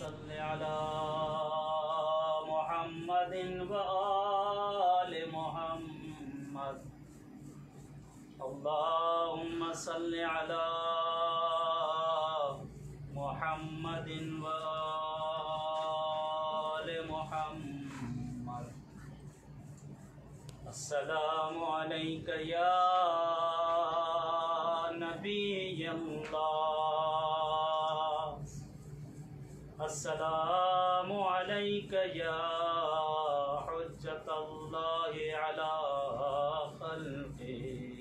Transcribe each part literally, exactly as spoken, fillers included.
सल्लि अला मुहम्मदिन व आलि मुहम्मद। अल्लाहुम्मा सल्लि अला मुहम्मदिन व आलि मुहम्मद। अस्सलामु अलैका या नबियल्लाह, अस्सलामु अलैका या हुज्जतल्लाहि अला खल्क़ि।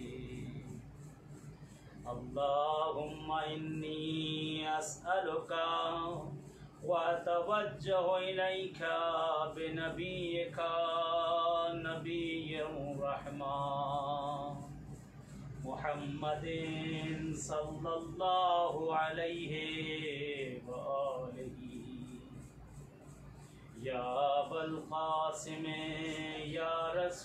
अल्लाहुम्मा इन्नी अस्अलुका व अतवज्जहु इलैका बिनबिय्यिका नबिय्यिर रहमा मुहम्मदिन सल्लल्लाहु अलैहि व आलिहि। या अबल क़ासिम या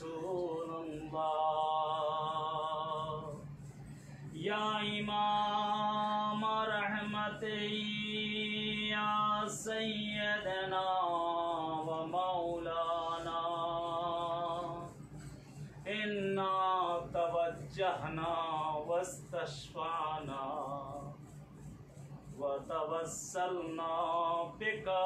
रसूलल्लाह, या इमाम रहमत या सय्यदना व मौलाना, इन्ना तवज्जहना वस्तशफ़ाना व तवस्सलना बिका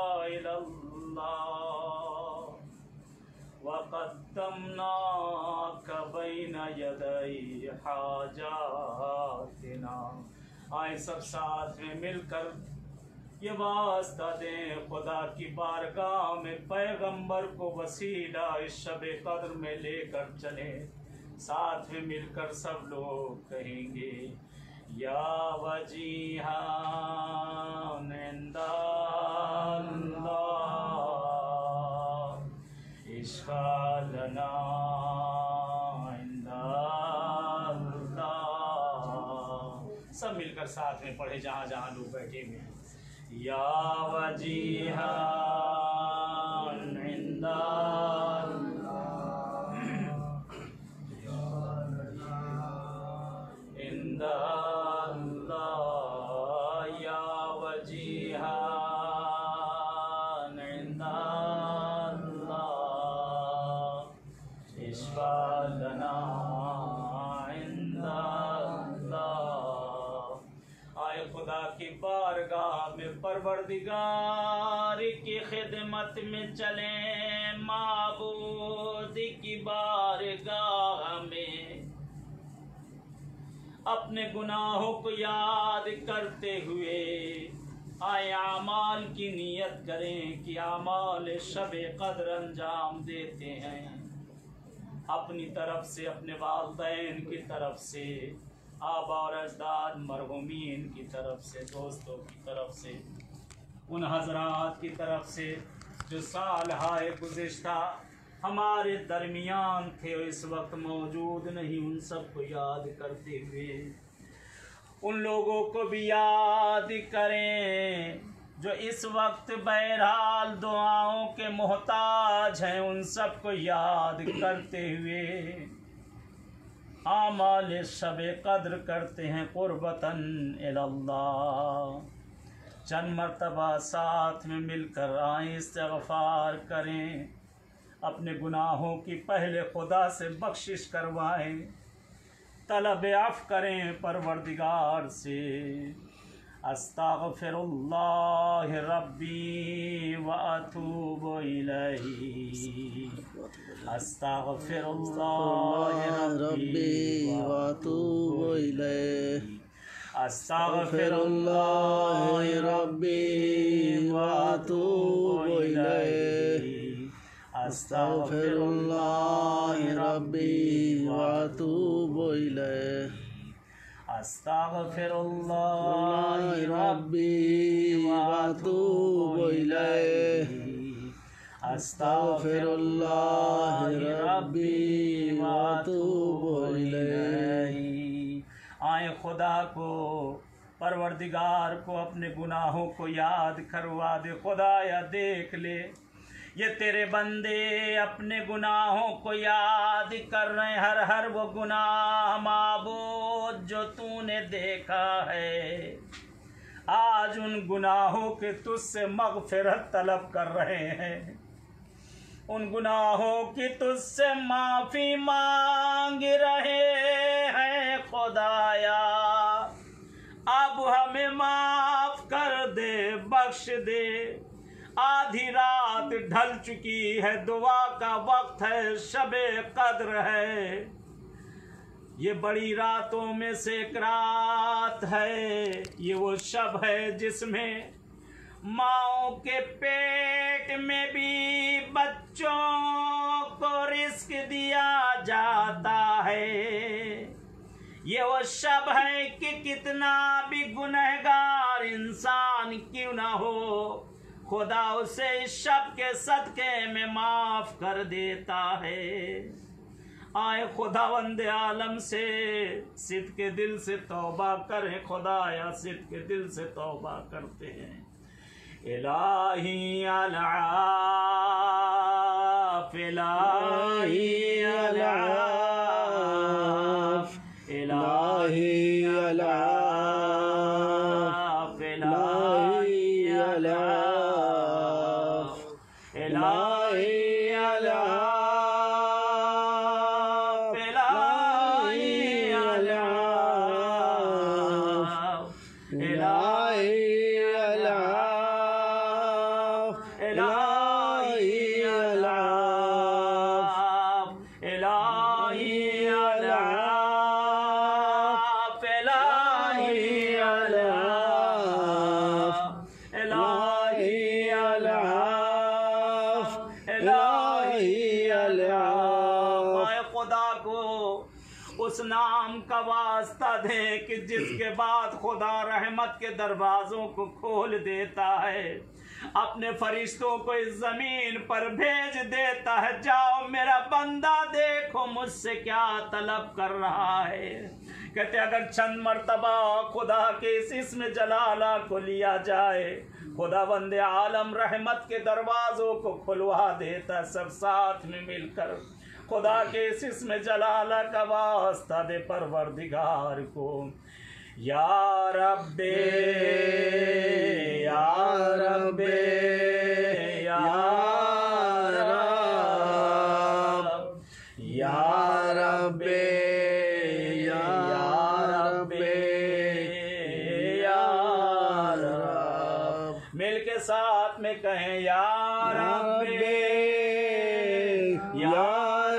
इलल्लाह व क़द्दमनाका बैन यदै हाजातिना। आए सब साथ में मिलकर ये वास्ता दें खुदा की बारगाह में पैगंबर को वसीला इस शब कद्र में लेकर चले। साथ में मिलकर सब लोग कहेंगे या वजीहान इंदल्लाह इश्क़ा लना इंदल्लाह। सब मिलकर साथ में पढ़े जहाँ जहाँ लोग बैठे हुए हैं। या वजीहान इंदल्लाह इंदल्लाह, या वजीहान इंदल्लाह इश्फ़ा लना इंदल्लाह। आए खुदा की बारगाह में परवरदिगार की खिदमत में चले, माबूद की बारगाह में अपने गुनाहों को याद करते हुए आए आमाल की नियत करें कि आमाल शब कद्र अंजाम देते हैं। अपनी तरफ से, अपने वालिदैन की तरफ से, आबा और अजदाद मरहूमीन की तरफ से, दोस्तों की तरफ से, उन हजरात की तरफ से जो साल हाय गुज़िश्ता हमारे दरमियान थे और इस वक्त मौजूद नहीं, उन सबको याद करते हुए उन लोगों को भी याद करें जो इस वक्त बहरहाल दुआओं के मोहताज हैं। उन सबको याद करते हुए आमाल शब कद्र करते हैं कुर्बतन इलल्लाह। चंद मर्तबा साथ में मिलकर आए, इस्तिग़फ़ार करें, अपने गुनाहों की पहले खुदा से बख्शिश करवाएं, तलब अफ़ करें परवरदिगार से। अस्तग़फ़िरुल्लाह रब्बी व अतूबु इलैहि, अस्तग़फ़िरुल्लाह रब्बी व अतूबु इलैहि, अस्तग़फ़िरुल्लाह रब्बी व अतूबु इलैहि, अस्तग़फ़िरुल्लाह रब्बी व अतूबु इलैहि, अस्तग़फ़िरुल्लाह रब्बी व अतूबु इलैहि, अस्तग़फ़िरुल्लाह रब्बी व अतूबु इलैहि। आए खुदा को, परवरदिगार को अपने गुनाहों को याद करवा दे। खुदाया देख ले, ये तेरे बंदे अपने गुनाहों को याद कर रहे हैं, हर हर वो गुनाह माबूद जो तूने देखा है। आज उन गुनाहों के तुझसे मगफिरत तलब कर रहे हैं, उन गुनाहों की तुझसे माफी मांग रहे हैं खुदाया। अब हमें माफ कर दे, बख्श दे। आधी रात ढल चुकी है, दुआ का वक्त है, शबे कद्र है। ये बड़ी रातों में से एक रात है, ये वो शब है जिसमें माओ के पेट में भी बच्चों को रिस्क दिया जाता है। ये वो शब है कि कितना भी गुनहगार इंसान क्यों ना हो, खुदा उसे इस शब के सदके में माफ कर देता है। आए खुदावंद आलम से सिद्ध के दिल से तौबा करें, खुदाया सिद्ध के दिल से तौबा करते हैं। इलाही अलाफ, इलाही अलाफ, इलाही अलाफ, इलाही अलाफ, इलाही अलाफ, इलाही अलाफ, इलाही उस नाम का वास्ता दे कि जिसके बाद खुदा रहमत के दरवाज़ों को खोल देता है, अपने फरिश्तों को इस ज़मीन पर भेज देता है। जाओ मेरा बंदा, देखो मुझसे क्या तलब कर रहा है। कहते अगर चंद मर्तबा खुदा के इस इस्म जलाला को लिया जाए, खुदा बंदे आलम रहमत के दरवाज़ों को खुलवा देता। सब साथ में मिलकर खुदा के इस इस्म जलाला का वास्ता दे परवरदिगार को। या रब्बे, या रब्बे, या रब, या रब्बे, या रब्बे, या रब। मिल के साथ में कहें या रब्बे, या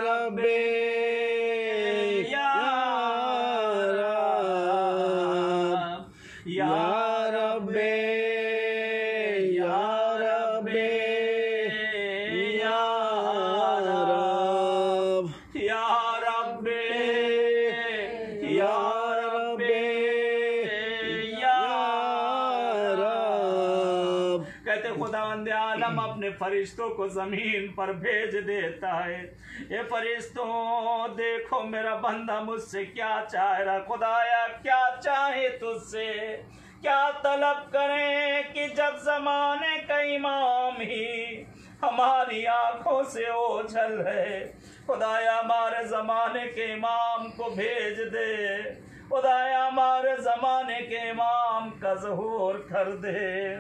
खुदावंद आलम अपने फरिश्तों को जमीन पर भेज देता है। ये फरिश्तों देखो मेरा बंदा मुझसे क्या चाह रहा। खुदाया क्या चाहे तुझसे, क्या तलब करें कि जब जमाने का इमाम ही हमारी आंखों से ओझल है। खुदाया हमारे जमाने के इमाम को भेज दे। खुदाया हमारे जमाने के इमाम का ज़हूर कर दे।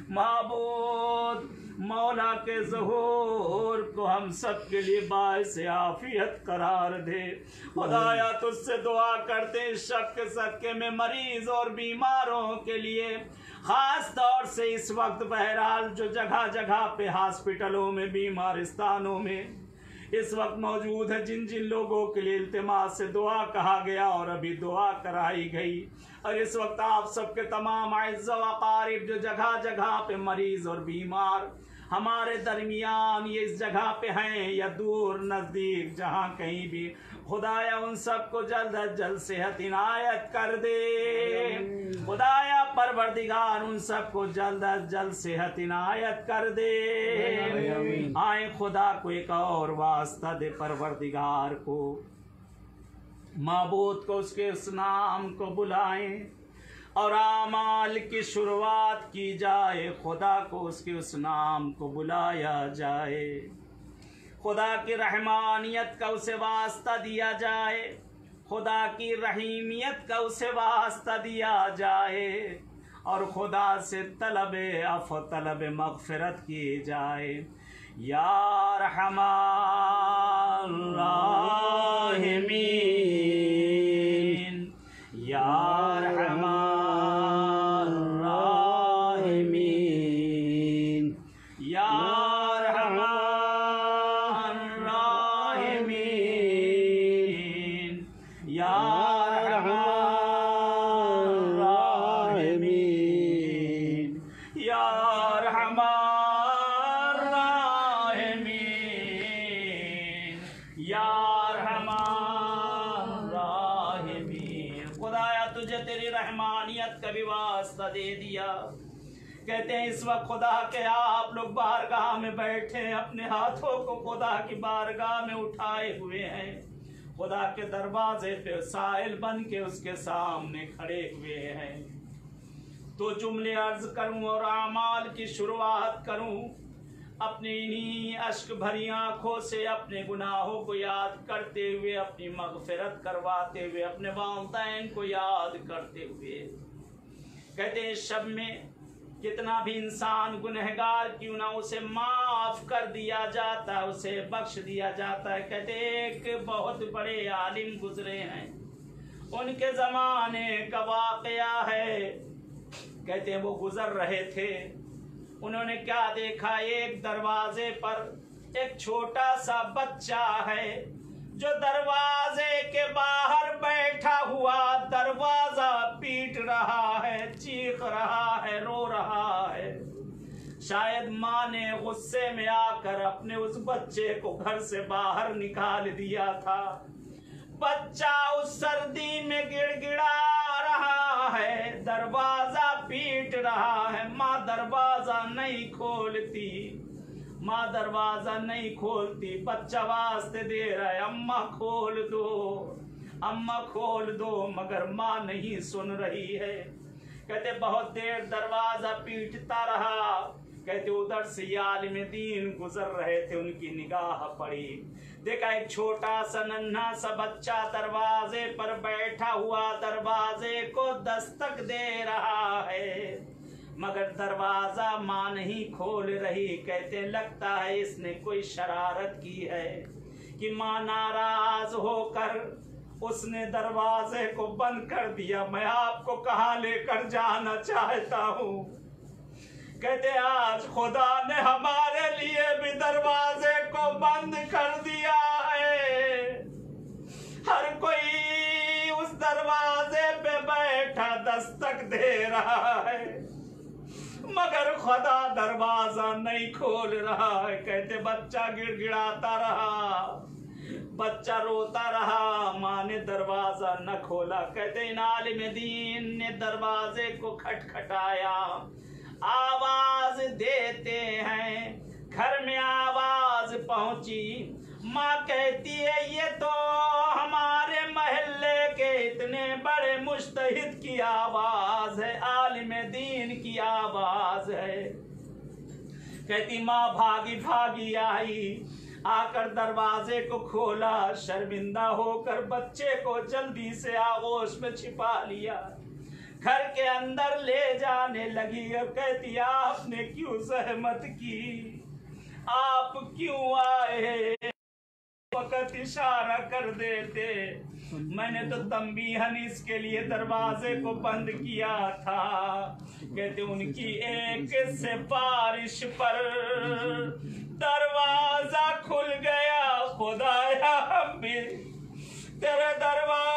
माबूद मौला के ज़हूर को हम सब के लिए बाइस आफियत करार दे। खुदाया तुझसे दुआ करते हैं शक के सदके में मरीज और बीमारों के लिए, ख़ास तौर से इस वक्त बहरहाल जो जगह जगह पे हॉस्पिटलों में, बीमारिस्तानों में इस वक्त मौजूद है, जिन जिन लोगों के लिए इल्तिमास से दुआ कहा गया और अभी दुआ कराई गई, और इस वक्त आप सबके तमाम अज़्ज़ा व अक़ारिब जो जगह जगह पे मरीज़ और बीमार हमारे दरमियान ये इस जगह पे हैं या दूर नज़दीक जहाँ कहीं भी, खुदाया उन सबको जल्द अज जल्द सेहत इनायत कर दे। खुदाया परवरदिगार उन सबको जल्द अज जल्द सेहत इनायत कर दे। आए खुदा को एक और वास्ता दे परवरदिगार को, माबूद को उसके उस नाम को बुलाएं और आमाल की शुरुआत की जाए। खुदा को उसके उस नाम को बुलाया जाए। खुदा की रहमानियत का उसे वास्ता दिया जाए। खुदा की रहीमियत का उसे वास्ता दिया जाए। और खुदा से तलब अफ़्व तलब मग़फ़िरत की जाए। या रहमान राहिमीन, या रहमान राहिमीन, या रहमान राहिमीन, या रहमान राहिमीन, या रहमान राहिमीन, या रहमान राहिमीन। खुदाया तुझे तेरी रहमानियत का भी वास्ता दे दिया। कहते हैं इस वक्त खुदा के आप लोग बारगाह में बैठे अपने हाथों को खुदा की बारगाह में उठाए हुए हैं, खुदा के दरवाजे पे साइल बन के उसके सामने खड़े हुए हैं। तो जुमले अर्ज करूं और आमाल की शुरुआत करूं अपनी इन्हीं अश्क भरी आंखों से, अपने गुनाहों को याद करते हुए, अपनी मग़फ़िरत करवाते हुए, अपने वालिदैन को याद करते हुए। कहते हैं शब में कितना भी इंसान गुनहगार क्यों ना, उसे माफ कर दिया जाता है, उसे बख्श दिया जाता है। कहते एक बहुत बड़े आलिम गुजरे हैं, उनके ज़माने का वाक़या है। कहते हैं वो गुजर रहे थे, उन्होंने क्या देखा, एक दरवाजे पर एक छोटा सा बच्चा है जो दरवाजे के बाहर बैठा हुआ दरवाजा पीट रहा है, चीख रहा है, रो रहा है। शायद माँ ने गुस्से में आकर अपने उस बच्चे को घर से बाहर निकाल दिया था। बच्चा उस सर्दी में गिड़गिड़ा रहा है, दरवाजा पीट रहा है, माँ दरवाजा नहीं खोलती, माँ दरवाजा नहीं खोलती। बच्चा वास्ते दे रहा है, अम्मा खोल दो, अम्मा खोल दो, मगर माँ नहीं सुन रही है। कहते बहुत देर दरवाजा पीटता रहा। कहते उधर से आलिम दीन गुजर रहे थे, उनकी निगाह पड़ी, देखा एक छोटा सा नन्हा सा बच्चा दरवाजे पर बैठा हुआ दरवाजे को दस्तक दे रहा है, मगर दरवाजा माँ नहीं खोल रही। कहते लगता है इसने कोई शरारत की है कि माँ नाराज होकर उसने दरवाजे को बंद कर दिया। मैं आपको कहाँ लेकर जाना चाहता हूँ। कहते आज खुदा ने हमारे लिए भी दरवाजे को बंद कर दिया है। हर कोई उस दरवाजे पे बैठा दस्तक दे रहा है, मगर खुदा दरवाजा नहीं खोल रहा है। कहते बच्चा गिड़गिड़ाता रहा, बच्चा रोता रहा, माँ ने दरवाजा न खोला। कहते इन आलिम दीन ने दरवाजे को खटखटाया, आवाज देते हैं, घर में आवाज पहुंची। माँ कहती है ये तो हमारे मोहल्ले के इतने बड़े मुज्तहिद की आवाज है, आलिम दीन की आवाज है। कहती माँ भागी भागी आई, आकर दरवाजे को खोला, शर्मिंदा होकर बच्चे को जल्दी से आगोश में छिपा लिया, घर के अंदर ले जाने लगी। और कहती आपने क्यों सहमत की, आप क्यों आए, वक्त इशारा कर देते, मैंने तो तंबीहन इसके लिए दरवाजे को बंद किया था। कहते उनकी एक सिफारिश पर दरवाजा खुल गया। खुदाया हम भी तेरे दरवाजे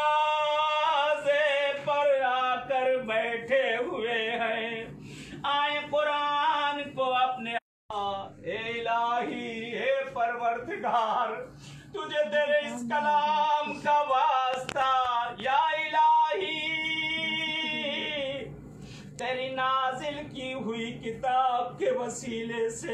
पर आकर बैठे हुए हैं, आए कुरान को अपने ए इलाही, हे परवरदिगार, तुझे तेरे इस कलाम का वास्ता, या इलाही तेरी नाजिल की हुई किताब के वसीले से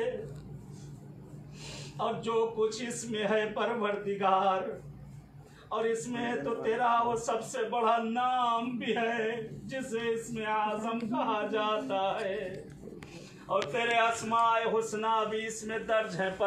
और जो कुछ इसमें है परवरदिगार, और इसमें तो तेरा वो सबसे बड़ा नाम भी है जिसे इसमें आजम कहा जाता है, और तेरे अस्माए हुस्ना भी इसमें दर्ज है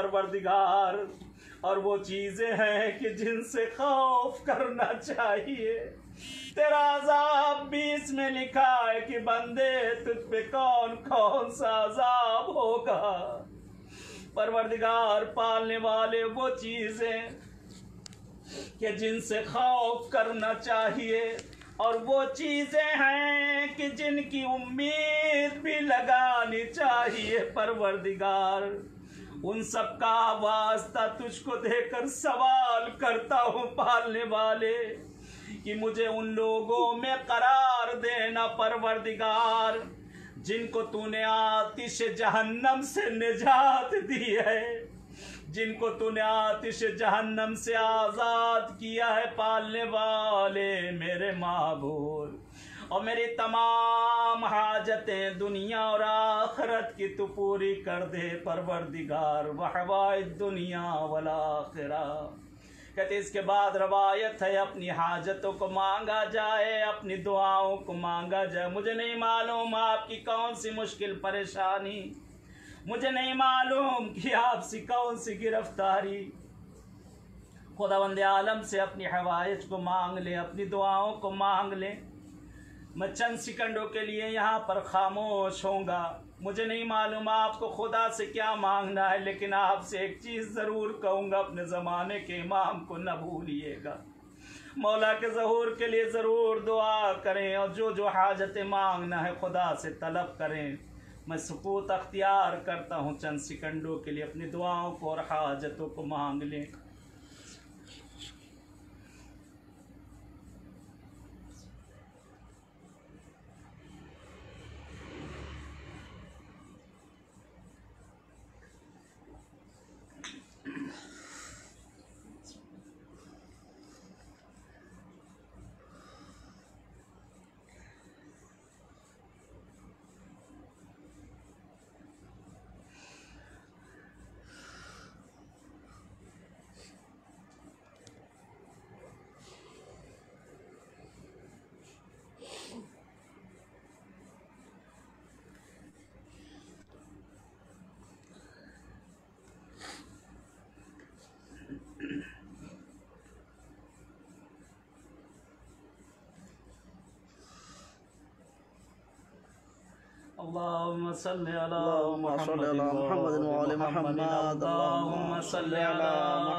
परवरदिगार, और वो चीजें हैं कि जिनसे खौफ करना चाहिए। तेरा अजाब भी इसमें लिखा है कि बंदे तुझ पे कौन कौन सा अजाब होगा। परवरदिगार पालने वाले वो चीजें कि जिनसे खौफ करना चाहिए और वो चीजें हैं कि जिनकी उम्मीद भी लगानी चाहिए। परवरदिगार उन सब का वास्ता तुझको देकर सवाल करता हूँ पालने वाले कि मुझे उन लोगों में करार देना परवरदिगार जिनको तूने आतिश जहन्नम से निजात दी है, जिनको तूने आतिश जहन्नम से आज़ाद किया है। पालने वाले मेरे माबूद, और मेरी तमाम हाजतें दुनिया और आखिरत की तू पूरी कर दे परवरदिगार। वहवाए दुनिया वल आखिरा। कहते इसके बाद रवायत है अपनी हाजतों को मांगा जाए, अपनी दुआओं को मांगा जाए। मुझे नहीं मालूम आपकी कौन सी मुश्किल परेशानी, मुझे नहीं मालूम कि आपसी कौन सी गिरफ्तारी। खुदावंद आलम से अपनी हवाइज को मांग ले, अपनी दुआओं को मांग ले। मैं चंद सेकंडों के लिए यहाँ पर खामोश होऊंगा। मुझे नहीं मालूम आपको खुदा से क्या मांगना है, लेकिन आपसे एक चीज़ ज़रूर कहूँगा, अपने ज़माने के इमाम को न भूलिएगा। मौला के ज़हूर के लिए ज़रूर दुआ करें और जो जो हाजतें मांगना है खुदा से तलब करें। मैं सुकूत अख्तियार करता हूँ चंद सेकंडों के लिए, अपनी दुआओं को और हाजतों को मांग लें। अल्लाहुम्मा सल्ली अला मुहम्मद व आले मुहम्मद। अल्लाहुम्मा सल्ली अला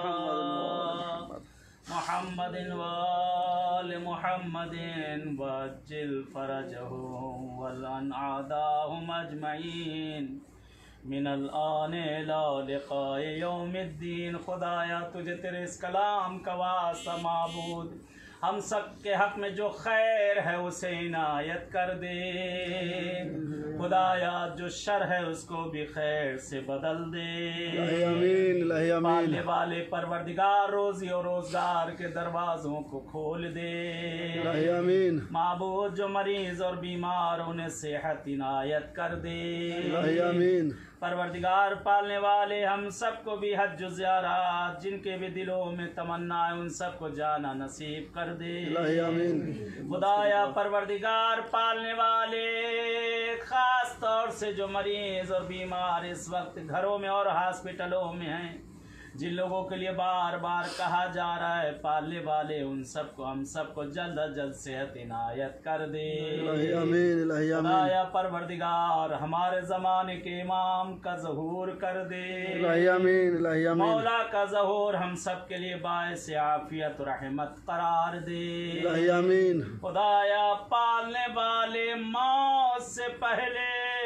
मुहम्मद व आले मुहम्मद वज्जिल फरजहुम वल अनअदाहुम अजमईन मिनल आने ला लिक़ाए यौमिद्दीन। खुदाया तुझे तेरे इस कलाम का वास्ता माबूद, हम सब के हक में जो खैर है उसे इनायत कर दे। खुदाया जो शर है उसको भी खैर से बदल दे। आमीन। पालने वाले परवरदिगार रोजी और रोजगार के दरवाजों को खोल दे। आमीन। माबूद जो मरीज और बीमार उन्हें सेहत इनायत कर दे। आमीन। परवरदिगार पालने वाले हम सबको भी हज ज़ियारत जिनके भी दिलों में तमन्ना है उन सबको जाना नसीब कर दे। आमीन। खुदाया परवरदिगार पालने वाले खास तौर से जो मरीज और बीमार इस वक्त घरों में और हॉस्पिटलों में हैं, जिन लोगों के लिए बार बार कहा जा रहा है पालने वाले, उन सबको हम सबको जल्द अज जल्द सेहत इनायत कर दे। आमीन। खुदाया परवरदिगार हमारे ज़माने के इमाम का ज़हूर कर दे। आमीन। मौला का ज़हूर हम सब के लिए बाइस आफियत रहमत करार दे। आमीन। खुदाया पालने वाले मौत से पहले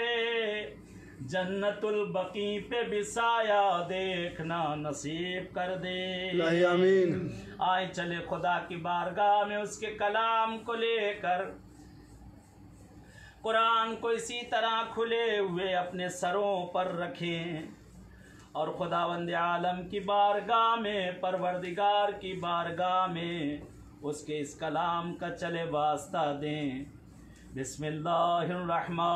जन्नतुल बकी पे बिसाया देखना नसीब कर दे। आमीन। आए चले खुदा की बारगाह में उसके कलाम को लेकर, कुरान को इसी तरह खुले हुए अपने सरों पर रखें और खुदावंद आलम की बारगाह में, परवरदिगार की बारगाह में उसके इस कलाम का चले वास्ता दें। बिस्मिल्लाहिर्रहमानिर्रहीम।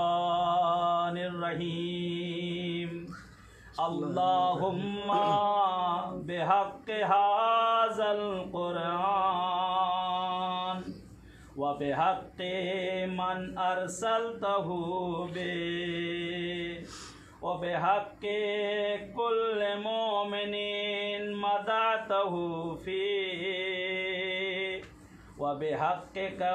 अल्लाहुम्मा बिहक़्क़ि हाज़ल क़ुरआन व बिहक़्क़ि मन अरसलतहु बे व बिहक़्क़ि कुल्लि मोमिनिन मदअतहु फ़ी व बिहक़्क़िका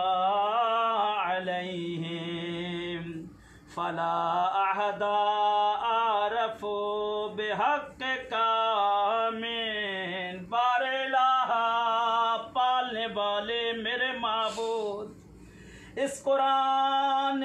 अलैहिम फला अहदा आरफ़ु बिहक़्क़िका मिन बारिलाहा। पालने वाले मेरे माबूद, इस कुरान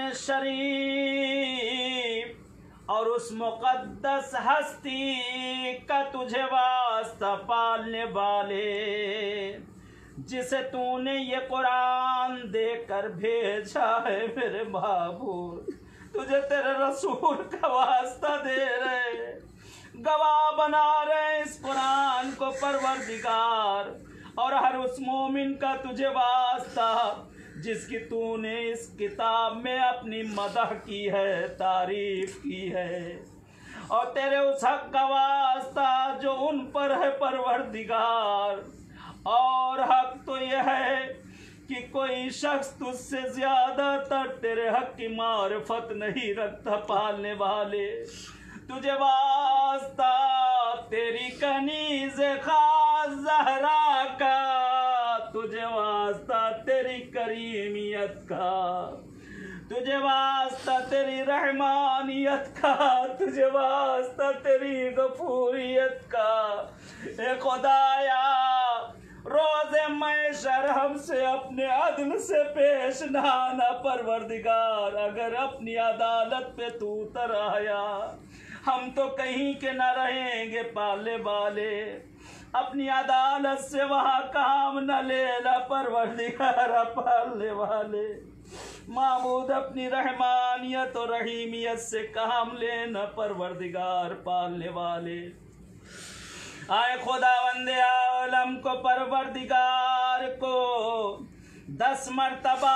शरीफ और उस मुक़द्दस हस्ती का तुझे वास्ता पालने वाले, जिसे तूने ये कुरान देकर भेजा है मेरे महबूब, तुझे तेरे रसूल का वास्ता दे रहे, गवाह बना रहे इस कुरान को परवरदिगार, और हर उस मोमिन का तुझे वास्ता जिसकी तूने इस किताब में अपनी मदह की है, तारीफ की है, और तेरे उस हक का वास्ता जो उन पर है परवरदिगार। और हक तो यह है कि कोई शख्स तुझसे ज्यादा तर तेरे हक की मारिफत नहीं रखता पालने वाले, तुझे वास्ता तेरी कनीज़ खास ज़हरा का, तुझे वास्ता तेरी करीमियत का, तुझे वास्ता तेरी रहमानियत का, तुझे वास्ता तेरी गफूरियत का। ए खुदाया, रोज़े महशर हमसे अपने अदल से पेश ना आना परवरदिगार, अगर अपनी अदालत पे तू उतर आया हम तो कहीं के न रहेंगे पाले वाले, अपनी अदालत से वहाँ काम न लेना परवरदिगार पालने वाले। माबूद अपनी रहमानियत और रहीमियत से काम लेना परवरदिगार पालने वाले। आए खुदावंदे आलम को परवरदिगार को दस मरतबा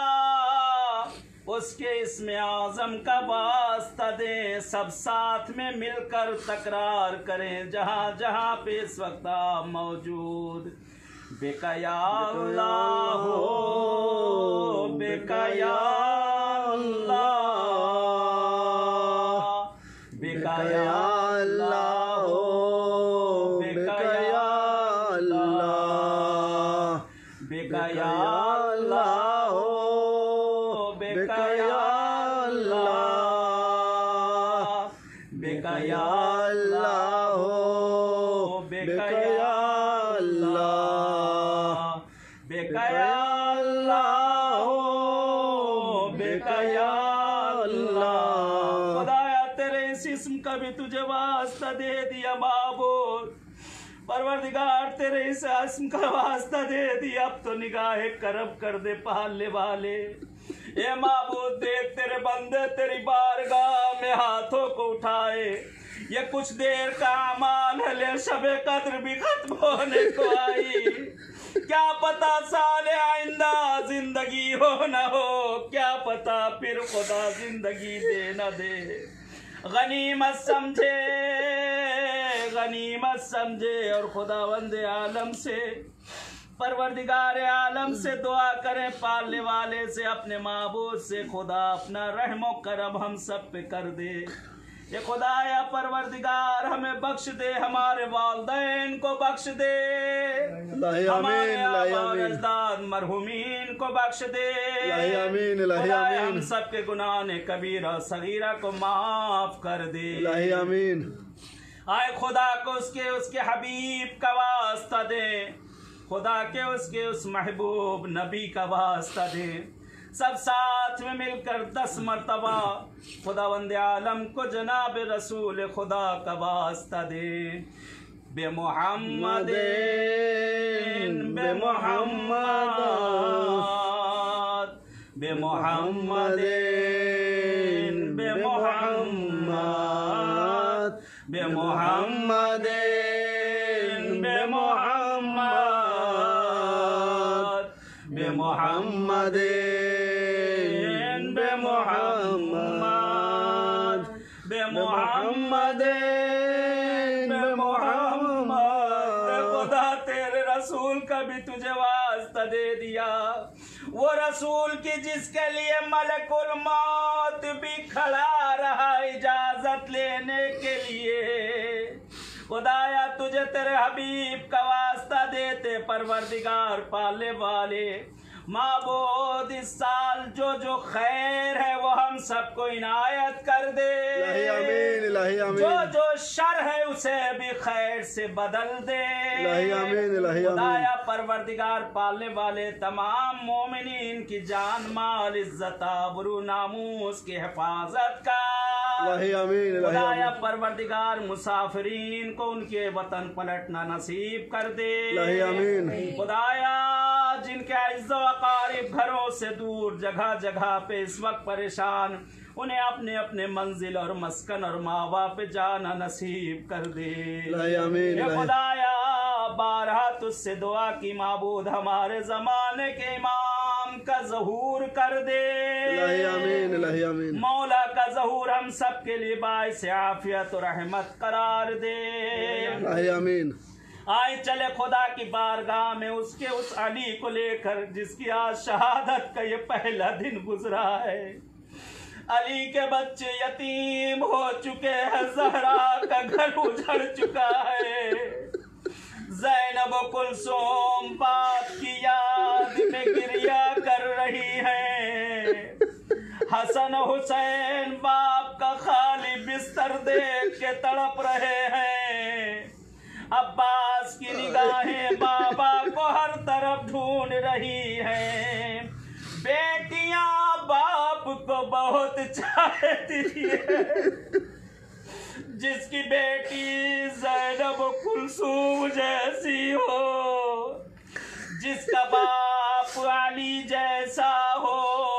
उसके इसमें आज़म का वास्ता दें, सब साथ में मिलकर तकरार करें जहाँ जहाँ पे इस वक्त आप मौजूद। बिका या अल्लाह हो, बिका या अल्लाह, बिका या अल्लाह हो, बिका या अल्लाह, बिका या अल्लाह हो, बिका या अल्लाह, बिका या अल्लाह हो, बिका या अल्लाह, बिका या अल्लाह हो, बिका या अल्लाह। खुदाया तेरे इस इस्म का भी तुझे वास्ता दे दिया माबूद, परवरदिगार तेरे इस इस्म का वास्ता दे दिया, अब तो निगाहे करम कर दे पालने वाले। ये माबूद देख तेरे बंदे तेरी बारगाह में हाथों को उठाए, ये कुछ देर का अमाल है, ले शबे कद्र भी खत्म होने को आई, क्या पता साले आइंदा जिंदगी हो न हो, क्या पता फिर खुदा जिंदगी दे न दे। गनीमत समझे, गनीमत समझे और खुदावंदे आलम से, परवरदिगार आलम से दुआ करें पालने वाले से, अपने माबूद से, खुदा अपना रहमो करम हम सब पे कर दे। ये खुदाया परवरदिगार हमें बख्श दे, हमारे वालिदैन को बख्श दे, हमारे आबाद मरहुमीन को बख्श दे, खुदाया हम सब के गुनाह ने कबीरा सगीरा को माफ कर दे। आमीन। आए खुदा को उसके उसके हबीब का वास्ता दे, खुदा के उसके उस महबूब नबी का वास्ता दे, सब साथ में मिलकर दस मरतबा खुदावंदे आलम को जनाब रसूल खुदा का वास्ता दे। बे मुहम्मदिन बे मुहम्मद, बे मुहम्मदिन बे मुहम्मद, बे मुहम्मदिन बे मुहम्मद, बे मुहम्मदिन बे मुहम्मद, बे मुहम्मदिन बे मुहम्मद। खुदा तेरे रसूल का भी तुझे वास्ता दे दिया, वो रसूल की जिसके लिए मलकुल मौत भी खड़ा रहा इजाजत लेने के लिए, खुदाया तुझे तेरे हबीब का वास्ता देते परवरदिगार पाले वाले माबूद, इस साल जो जो खैर है वो हम सबको इनायत कर दे। इलाही आमीन, इलाही आमीन। जो जो शर है उसे भी खैर से बदल दे। इलाही आमीन, इलाही आमीन। खुदाया परवरदिगार पालने वाले तमाम मोमिनीन की जान माल इज्जत आबरू नामूस की हिफाजत का। इलाही आमीन, इलाही खुदाया आमीन। परवरदिगार मुसाफिरीन को उनके वतन पलटना नसीब कर दे। इलाही आमीन। खुदाया जिनके इज्जत अकारिब घरों से दूर जगह जगह पे इस वक्त परेशान, उन्हें अपने अपने मंजिल और मस्कन और माँ बाप पे जाना नसीब कर दे। इलाही आमीन, ये इलाही। खुदाया बारहा तुझसे दुआ की माबूद हमारे जमाने के इमाम का ज़हूर कर दे। इलाही आमीन, इलाही आमीन। मौला का ज़हूर हम सब के लिए बाइस आफियत और रहमत करार दे। इलाही आमीन। आए चले खुदा की बारगाह में उसके उस अली को लेकर जिसकी आज शहादत का ये पहला दिन गुजरा है। अली के बच्चे यतीम हो चुके हैं, ज़हरा का घर उजड़ चुका है। ज़ैनब कुलसूम बाप की याद में गिरिया कर रही है। हसन हुसैन बाप का खाली बिस्तर देख के तड़प रहे हैं। अब्बास की निगाहें बाबा को हर तरफ ढूंढ रही हैं। बेटियां बाप को बहुत चाहती है। जिसकी बेटी ज़ैनब कुलसूम जैसी हो, जिसका बाप अली जैसा हो।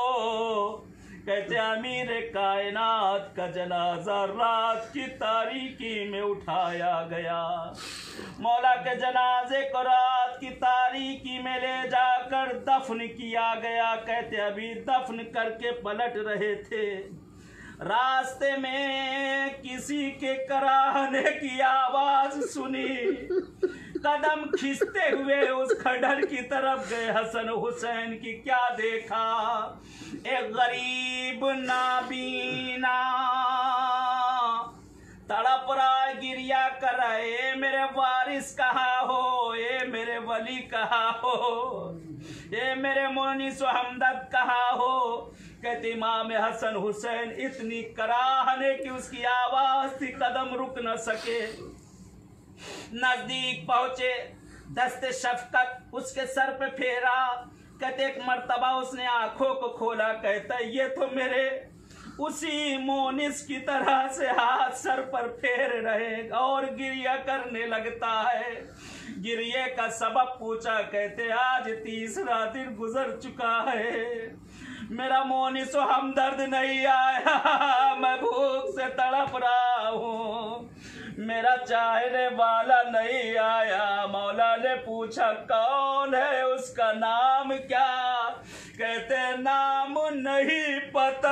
कहते अमीर कायनात का जनाजा रात की तारीकी में उठाया गया। मौला के जनाजे को रात की तारीकी में ले जाकर दफन किया गया। कहते अभी दफन करके पलट रहे थे, रास्ते में किसी के कराहने की आवाज सुनी। कदम खींचते हुए उस खंडर की तरफ गए। हसन हुसैन की क्या देखा, एक गरीब नाबीना तड़प रहा, गिरिया कर रहे, मेरे वारिस कहाँ हो, ये मेरे वली कहाँ हो, ये मेरे मोनिस हमदर्द कहाँ हो। कहते इमाम हसन हुसैन इतनी कराहने की उसकी आवाज थी, कदम रुक न सके। नजदीक पहुंचे, दस्ते शफकत उसके सर पे फेरा। कहते एक मर्तबा उसने आंखों को खोला। कहता ये तो मेरे उसी मोनिस की तरह से हाथ सर पर फेर रहे और गिरिया करने लगता है। गिरिये का सबब पूछा। कहते आज तीसरा दिन गुजर चुका है, मेरा मोनिस हमदर्द नहीं आया, मैं भूख से तड़प रहा हूँ, मेरा चाहने वाला नहीं आया। मौला ने पूछा कौन है, उसका नाम क्या। कहते नाम नहीं पता,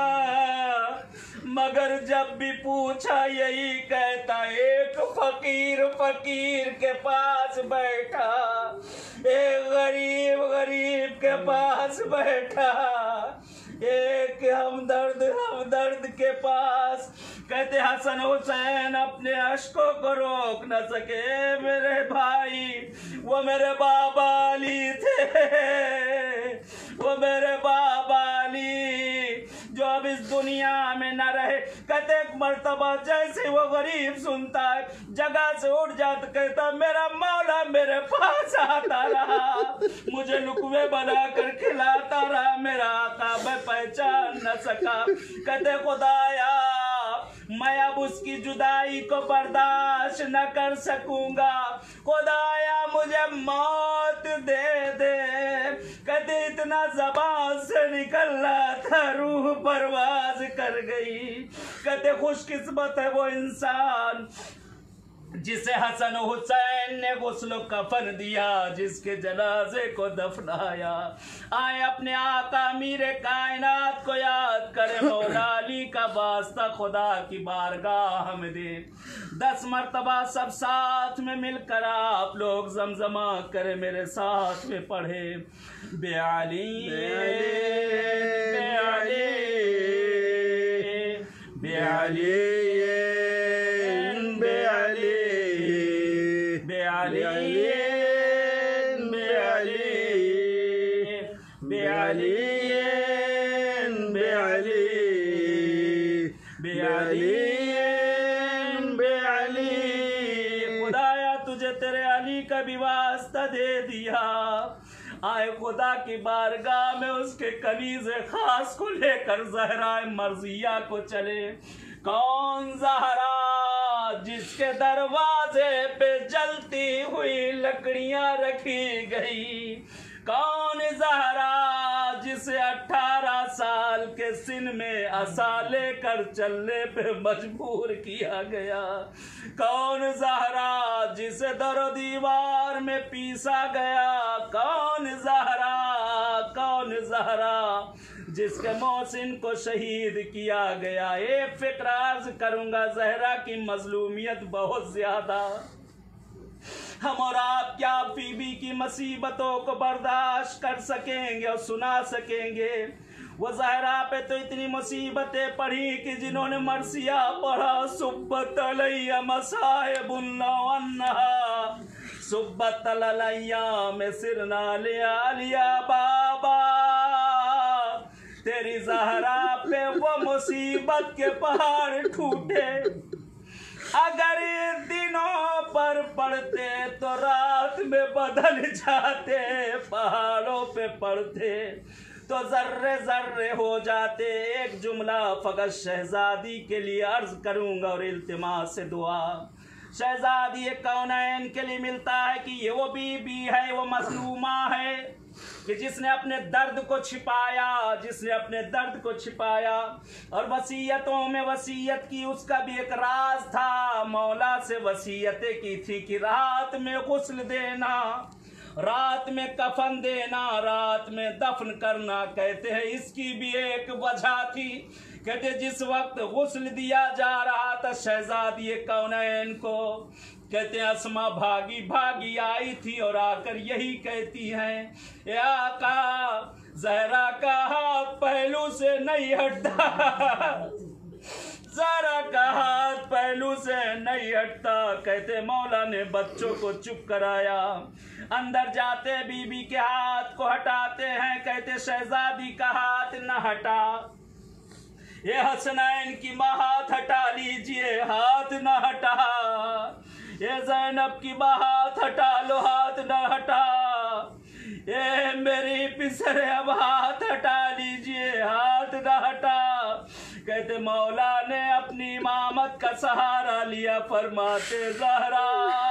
मगर जब भी पूछा यही कहता। एक फकीर फकीर के पास बैठा, एक गरीब गरीब के पास बैठा, एक हमदर्द हमदर्द के पास। कहते हसन हुसैन अपने अश्कों को रोक न सके। मेरे भाई वो मेरे बाबा अली थे, वो मेरे बाबा अली जो अब इस दुनिया में न रहे। कहते एक मर्तबा जैसे वो गरीब सुनता है जगह से उठ जाता। कहता मेरा मौला मेरे पास आता रहा, मुझे लुकवे बना कर खिलाता रहा, मेरा आका मैं पहचान न सका। कहते खुदाया मैं अब उसकी जुदाई को बर्दाश्त न कर सकूंगा, खुदाया मुझे मौत दे दे। कहते इतना जबान से निकल रहा था, रूह परवाज कर गई। कहते खुशकिस्मत है वो इंसान जिसे हसन हुसैन ने गुस्ल कफन दिया, जिसके जनाजे को दफनाया। आए अपने आका अमीर कायनात को याद करे, मौला अली का वास्ता खुदा की बारगाह में दे। दस मरतबा सब साथ में मिलकर आप लोग जमजमा करे, मेरे साथ में पढ़े। बेअली बेअली बेअली बेअली अली, खुदाया तुझे तेरे अली का भी वास्ता दे दिया। आए खुदा की बारगाह में उसके कनीज़े खास को लेकर ज़हरा मर्जिया को चले। कौन ज़हरा जिसके दरवाजे पे जलती हुई लकड़ियां रखी गई, कौन ज़हरा जिसे अठारह साल के सिन में असा लेकर चलने पे मजबूर किया गया, कौन ज़हरा जिसे दरो दीवार में पीसा गया, कौन ज़हरा कौन ज़हरा जिसके मोहसिन को शहीद किया गया। एक फिक्र अर्ज करूंगा, ज़हरा की मजलूमियत बहुत ज्यादा। हम और आप क्या बीबी की मुसीबतों को बर्दाश्त कर सकेंगे और सुना सकेंगे? वो ज़हरा पे तो इतनी मुसीबतें पड़ी कि जिन्होंने मरसिया पढ़ा, सुब्बत अलैया मसाइबुन्ना वन्नहा, सुब्बत अलैया में सिरना लिया लिया बाबा। तेरी ज़हरा पे वो मुसीबत के पहाड़ टूटे, अगर दिनों पर पड़ते तो रात में बदल जाते, पहाड़ों पे पड़ते तो जर्रे जर्रे हो जाते। एक जुमला फकत शहजादी के लिए अर्ज करूंगा और इल्तिमास से दुआ। शहजादी कौनैन के लिए मिलता है कि ये वो बीबी है, वो मजलूमा है कि जिसने अपने दर्द को छिपाया, जिसने अपने दर्द को छिपाया और वसीयतों में वसीयत की। उसका भी एक राज था, मौला से वसीयतें की थी कि रात में गुस्ल देना, रात में कफन देना, रात में दफन करना। कहते हैं इसकी भी एक वजह थी। कहते जिस वक्त गुस्ल दिया जा रहा था शहजादी कौनैन को, कहते हैं अस्मा भागी भागी आई थी और आकर यही कहती हैं, ए आका ज़हरा का हाथ पहलू से नहीं हटता, ज़हरा का हाथ पहलू से नहीं हटता। कहते मौला ने बच्चों को चुप कराया, अंदर जाते बीबी के हाथ को हटाते हैं। कहते शहजादी का हाथ न हटा, ये हसनैन की माँ हाथ हटा लीजिए, हाथ न हटा। ये ज़ैनब की माँ हाथ हटा लो, हाथ न हटा। ये मेरी पिसरे अब हाथ हटा लीजिए, हाथ न हटा। कहते मौला ने अपनी इमामत का सहारा लिया, फरमाते ज़हरा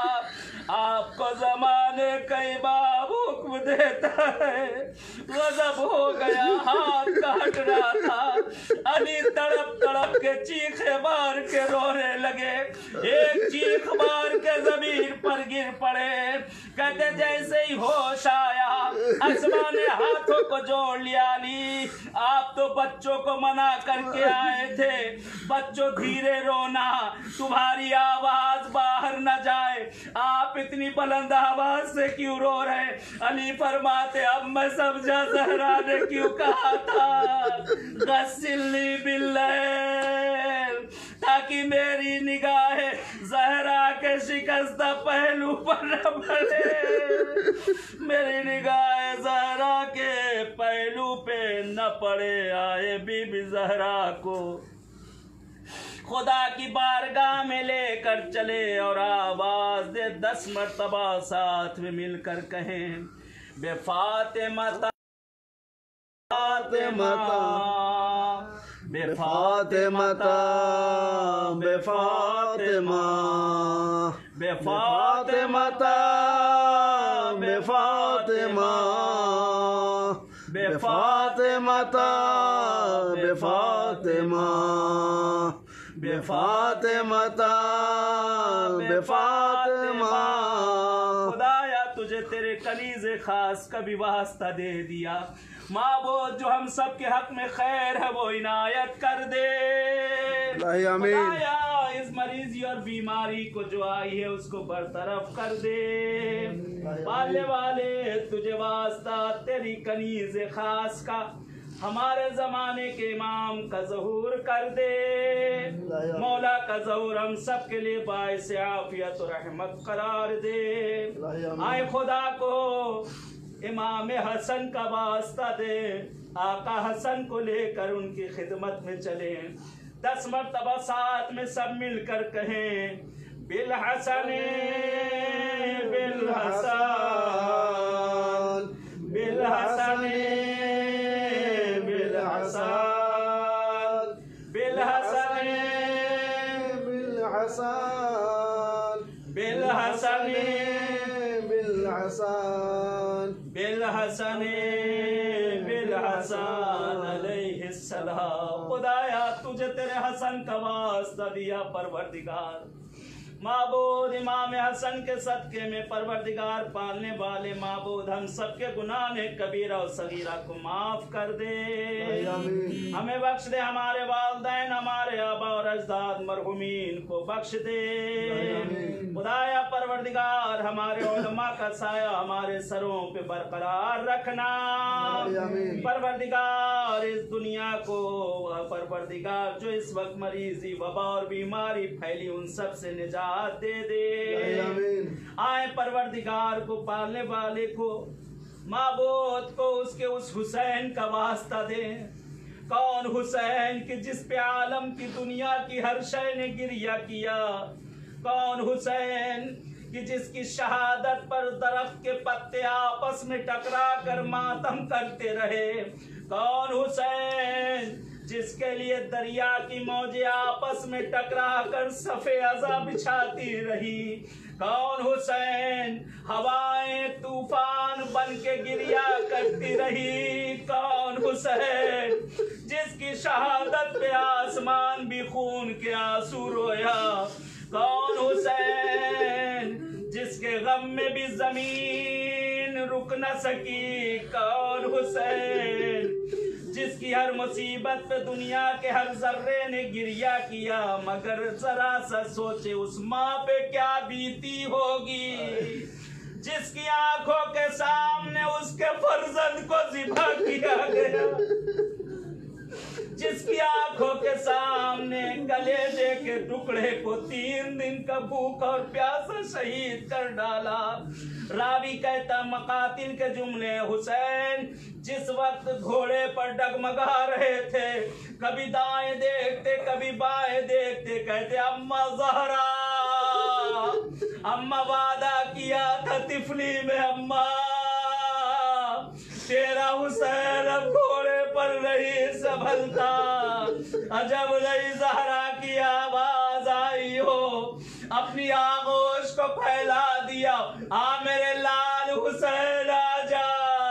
आपको ज़माने कई बार हुक्म देता है। गज़ब हो गया, हाथ काट रहा था। अली तड़प तड़प के चीखे मार के रोने लगे, एक चीख मार के जमीन पर गिर पड़े। कहते जैसे ही होश आया अस्मा ने हाथों को जोड़ लिया, अली आप तो बच्चों को मना करके आए थे, बच्चों धीरे रोना, तुम्हारी आवाज बाहर न जाए, आप इतनी बुलंद आवाज से क्यों रो रहे? अली फरमाते अब मैं समझा ज़हरा ने क्यों कहा था गस्सिली बिल्लैल, ताकि मेरी निगाहें ज़हरा के शिकस्ता पहलू पर न पड़े, मेरी निगाहें ज़हरा के पहलू पे न पड़े। आए बीबी ज़हरा को खुदा की बारगाह में लेकर चले और आवाज दे दस मर्तबा साथ में मिलकर कहें, बे फातिमा फातिमा बे फातिमा बे फातिमा बे फातिमा बे फातिमा बे फातिमा बे फातिमा बे फातिमा बे फातिमा। खुदाया तुझे तेरे कनीज़े खास का भी वास्ता दे दिया, माँ वो जो हम सब के हक में खैर है वो इनायत कर दे। खुदाया इस मरीजी और बीमारी को जो आई है उसको बरतरफ कर दे। पाले वाले तुझे वास्ता तेरी कनीज़े खास का हमारे ज़माने के इमाम का ज़हूर कर दे। मौला का ज़हूर हम सब के लिए बाइस आफियत और रहमत करार दे। आए खुदा को इमाम हसन का वास्ता दे, आका हसन को लेकर उनकी खिदमत में चले। दस मरतबा साथ में सब मिलकर कहें, हसन बिल हसन बिल हसन बिल हसन बिल हसन बिल हसन बिल हसन बिल हसन बिल हसन बिल हसन अलैहिस्सलाम। खुदाया तुझे तेरे हसन का वास्ता दिया परवरदिगार, माबूद इमाम हसन के सदके में परवरदिगार पालने वाले माबूद हम सबके गुनाह ने कबीरा और सगीरा को माफ कर दे, हमें बख्श दे, हमारे वालिदैन हमारे आबा और अजदाद मरहुमीन को बख्श दे। खुदाया परवरदिगार हमारे उलमा का साया हमारे सरों पे बरकरार रखना, परवरदिगार इस दुनिया को परवरदिगार जो इस वक्त मरीजी वबा और बीमारी फैली उन सब से निजात दे दे। आए परवरदिगार को पालने वाले को माबूद को उसके उस हुसैन का वास्ता दे। कौन हुसैन कि जिस पे आलम की दुनिया की हर शय ने गिरिया किया, कौन हुसैन कि जिसकी शहादत पर दरख्त के पत्ते आपस में टकरा कर मातम करते रहे, कौन हुसैन जिसके लिए दरिया की मौजें आपस में टकरा कर सफे अज़ा बिछाती रही, कौन हुसैन हवाएं तूफान बन के गिरिया करती रही, कौन हुसैन जिसकी शहादत पे आसमान भी खून के आंसू रोया, कौन हुसैन जिसके गम में भी जमीन रुक न सकी, कौन हुसैन जिसकी हर मुसीबत पे दुनिया के हर जर्रे ने गिरिया किया, मगर जरा सा सोचे उस माँ पे क्या बीती होगी जिसकी आंखों के सामने उसके फर्जंद को ज़िबा किया गया, जिसकी आंखों के सामने कलेजे के टुकड़े को तीन दिन का भूख और प्यासा शहीद कर डाला। रावी कहता मकातिल के जुमले, हुसैन जिस वक्त घोड़े पर डगमगा रहे थे, कभी दाएं देखते कभी बाएं देखते, कहते अम्मा ज़हरा, अम्मा वादा किया था तिफली में अम्मा तेरा हुसैन अब घोड़े पर नहीं संभलता, अजब नहीं ज़हरा की आवाज आई हो, अपनी आगोश को फैला दिया, आ मेरे लाल हुसैन आ जा,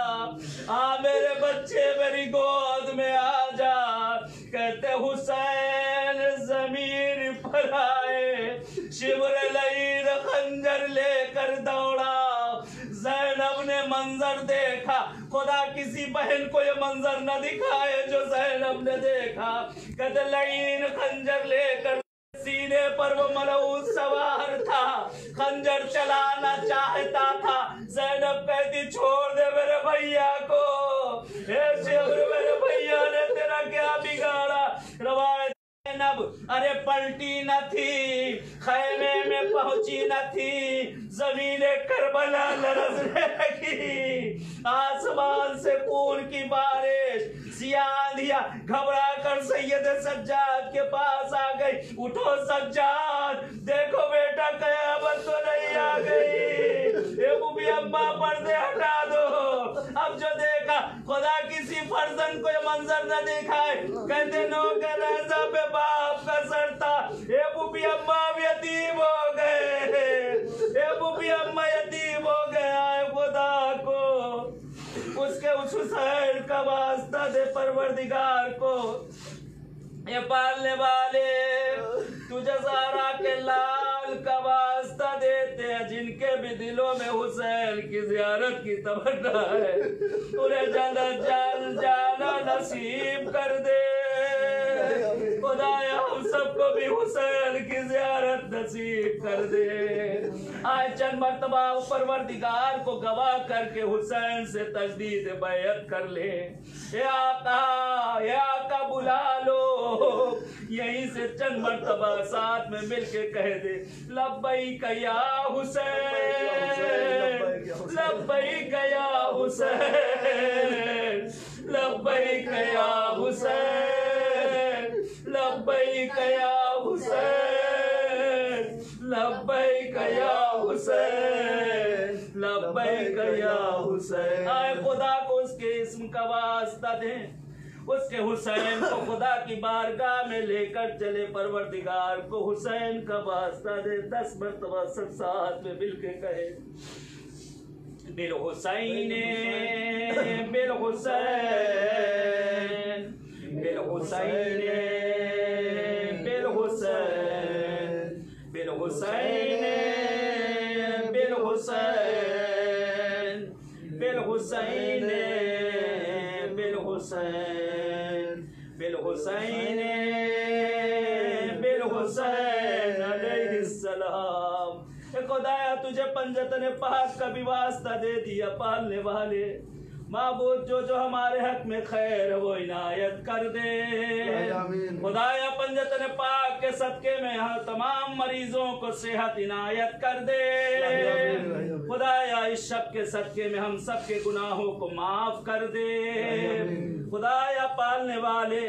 आ मेरे बच्चे मेरी गोद में आ जा। कहते हुसैन जमीन पर आए, शिवर लईर खंजर लेकर दौड़ा, ज़ैनब ने मंजर देखा, खुदा किसी बहन को ये मंजर न दिखाए जो ज़ैनब ने देखा। कहते लईन खंजर लेकर सीने पर वो मलऊद सवार था, खंजर चलाना चाहता था, ज़ैनब कहती छोड़ दे मेरे भैया को, हे शिवर मेरे भैया ने तेरा क्या बिगाड़ा। रवायत ज़ैनब अरे पलटी न थी, खैमे में पहुंची न थी, जमीने करबला लरजने लगी, आसमान से खून की बारिश, सियादिया घबरा कर सैयद सज्जाद के पास आ गई, उठो सज्जाद देखो बेटा कयामत तो नहीं आ गई, ये भी अम्मा पर्दे हटा दो। अब जो देखा खुदा किसी फर्जंद को ये मंजर न दिखाए, कहते नौकर राजा पे बाप का सर था, ये भी अम्मा यतीम हो गए, ये भी अम्मा यतीम हो गया है। खुदा को उसके उस हुसैन का वास्ता दे परवरदिगार को, ये पालने वाले तुझे ज़हरा के लाल का वास्ता देते हैं, जिनके भी दिलों में हुसैन की ज़ियारत की तमन्ना है, उन्हें जन्नत जान जाना नसीब कर दे। खुदाया हम सबको भी हुसैन की ज़ियारत नसीब कर दे। आए चंद मर्तबा परवरदिगार को गवाह करके हुसैन से तजदीद बैअत कर ले। ये आका, ये आका बुला लो, यहीं से चंद मर्तबा साथ में मिलके कह दे लब्बैक या हुसैन, लब्बैक या हुसैन, लब्बैक या हुसैन, लब्बैक या हुसैन, लब्बैक या हुसैन, लब्बैक या हुसैन। आए खुदा को उसके इस्म का वास्ता दें, उसके हुसैन को खुदा की बारगाह में लेकर चले। परवरदिगार को हुसैन का वास्ता दे। दस मरतबा सब साथ में मिल के कहे, बिल हुसैन बिल हुसैन बिल हुसैन बिल हुसैन बिल हुसैन बिल हुसैन बिल हुसैन बिल हुसैन बिल हुसैन बिल हुसैन अलैहिस्सलाम। खुदाया तुझे पंजतन पाक का भी वास्ता दे दिया। पालने वाले माबूद जो जो हमारे हक में खैर वो इनायत कर दे। खुदाया पंजतन पाक के सदके में हर तमाम मरीजों को सेहत इनायत कर दे। खुदाया इस शब के सदके में हम सब के गुनाहों को माफ कर दे। खुदाया पालने वाले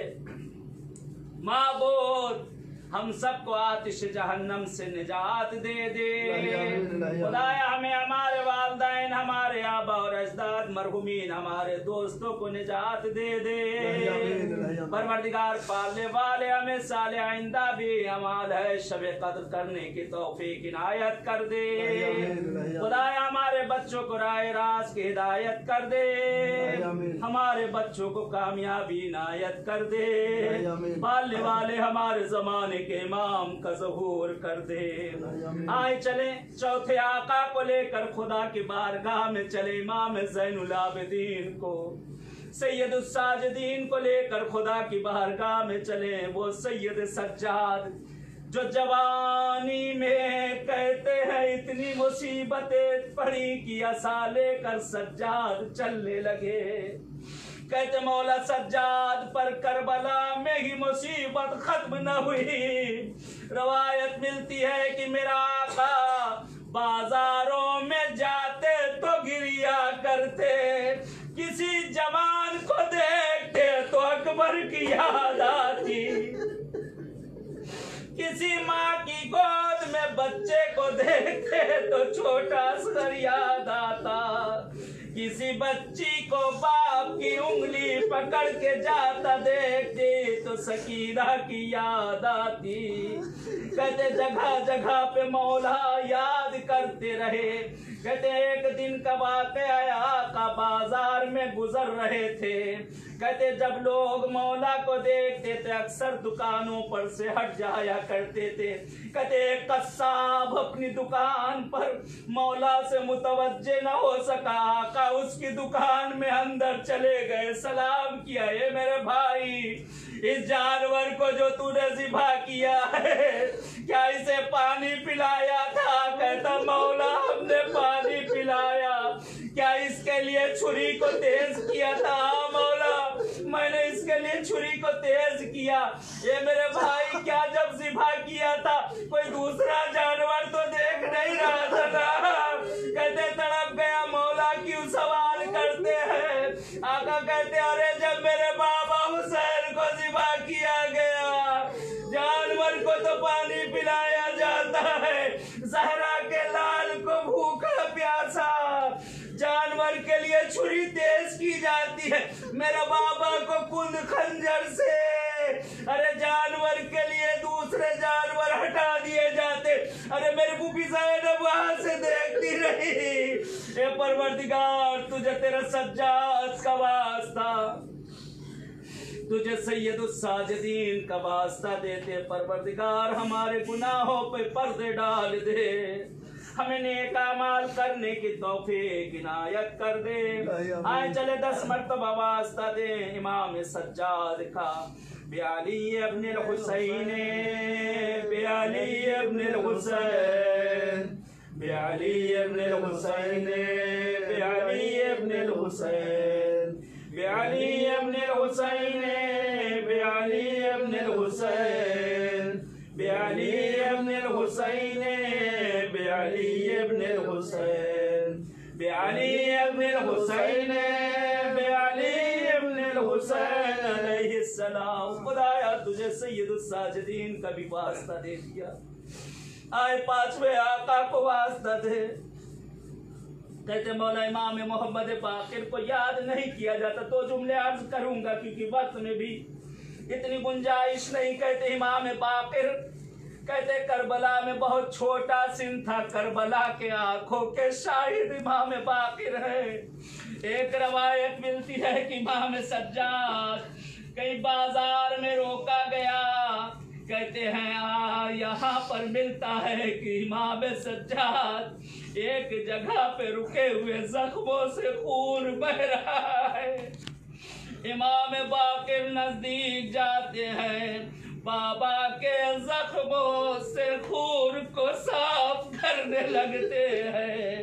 माबूद हम सबको आतिश जहन्नम से निजात दे दे। खुदाया हमें हमारे वालिदैन, हमारे आबा और अजदाद मरहुमीन, हमारे दोस्तों को निजात दे दे। परवरदिगार पालने वाले हमें साले आइंदा भी अमाल है शबे कद्र करने की तौफीक इनायत कर दे। खुदाया हमारे बच्चों को राय रास की हिदायत कर दे। हमारे बच्चों को कामयाबी इनायत कर दे। पालने वाले हमारे जमाने के इमाम का ज़हूर कर दे। आए चले चौथे आका को लेकर खुदा की बारगाह में चले। इमाम ज़ैनुल आबिदीन को, सैयद साजिदीन को लेकर खुदा की बारगाह में चले। वो सैयद सज्जाद जो जवानी में कहते हैं इतनी मुसीबतें पड़ी कि असा लेकर सज्जाद चलने लगे। कहते मौला सज्जाद पर करबला में ही मुसीबत खत्म न हुई। रवायत मिलती है कि मेरा आका बाजारों में जाते तो गिरिया करते, किसी जवान को देखते तो अकबर की याद आती, किसी माँ की गोद में बच्चे को देखते तो छोटा असगर याद आता, किसी बच्ची को बाप की उंगली पकड़ के जाता देखते तो सकीना की याद आती। कहते जगह जगह पे मौला याद करते रहे। कहते एक दिन का वाक़या आका बाजार में गुजर रहे थे। कहते जब लोग मौला को देखते थे अक्सर दुकानों पर से हट जाया करते थे। कहते एक कस्साब अपनी दुकान पर मौला से मुतवज्जे न हो सका। आका उसकी दुकान में अंदर चले गए, सलाम किया, ये मेरे भाई इस जानवर को जो तूने ज़िबा किया है क्या इसे पानी पिलाया था? कहता मौला हमने पानी पिलाया। क्या इसके लिए छुरी को तेज किया था? मौला मैंने इसके लिए छुरी को तेज किया। ये मेरे भाई क्या जब ज़िबा किया था कोई दूसरा जानवर तो देख नहीं रहा था ना? कहते तड़प गया मौला क्यों सवाल करते हैं? आका कहते अरे जब मेरे बाबा हुसैन को ज़िबा किया गया, जानवर को तो पानी पिलाया जाता है, ज़हरा के लाल को भूखा प्यासा जानवर के लिए छुरी तेज की जाती है। मेरे बाबा को कुंद खंजर से अरे जानवर के लिए दूसरे जानवर हटा दिए जाते। अरे मेरी फूफी ज़ैनब वहां से देखती रही। ए परवरदिगार तुझे तेरा सज्जाद का वास्ता, तुझे सैयदुस साजिदीन का वास्ता देते। परवरदिगार हमारे गुनाहों पे पर्दे डाल दे, हमें नेक अमाल करने की तौफीक इनायत कर दे। आए चले दस मरतबा वास्ता दे इमाम सज्जाद का। बियाली इब्न हुसैन बियाली इब्न हुसैन बियाली इब्न हुसैन बियाली इब्न हुसैन बियाली इब्न हुसैन बियाली इब्न हुसैन बियाली इब्न हुसैन बियाली इब्न हुसैन बियाली इब्न हुसैन बियाली इब्न हुसैन अलैहिस्सलाम। खुदाया तुझे सैयदुस साजिदीन का भी वास्ता दे दिया। आए पांचवे आका को वास्ता दे। कहते मौला इमाम मोहम्मद बाकिर को याद नहीं किया जाता तो जुमले अर्ज करूंगा क्योंकि वक्त में भी इतनी गुंजाइश नहीं। कहते इमाम बाकिर कहते करबला में बहुत छोटा सिन था, करबला के आंखों के शाहिद इमाम बाकिर है। एक रवायत मिलती है कि इमाम सज्जाद कई बाजार में रोका गया, कहते हैं आ यहाँ पर मिलता है कि इमाम सज्जाद एक जगह पे रुके हुए जख्मों से खून बह रहा है। इमाम बाकिर नजदीक जाते हैं, बाबा के जख्मों से खून को साफ करने लगते हैं।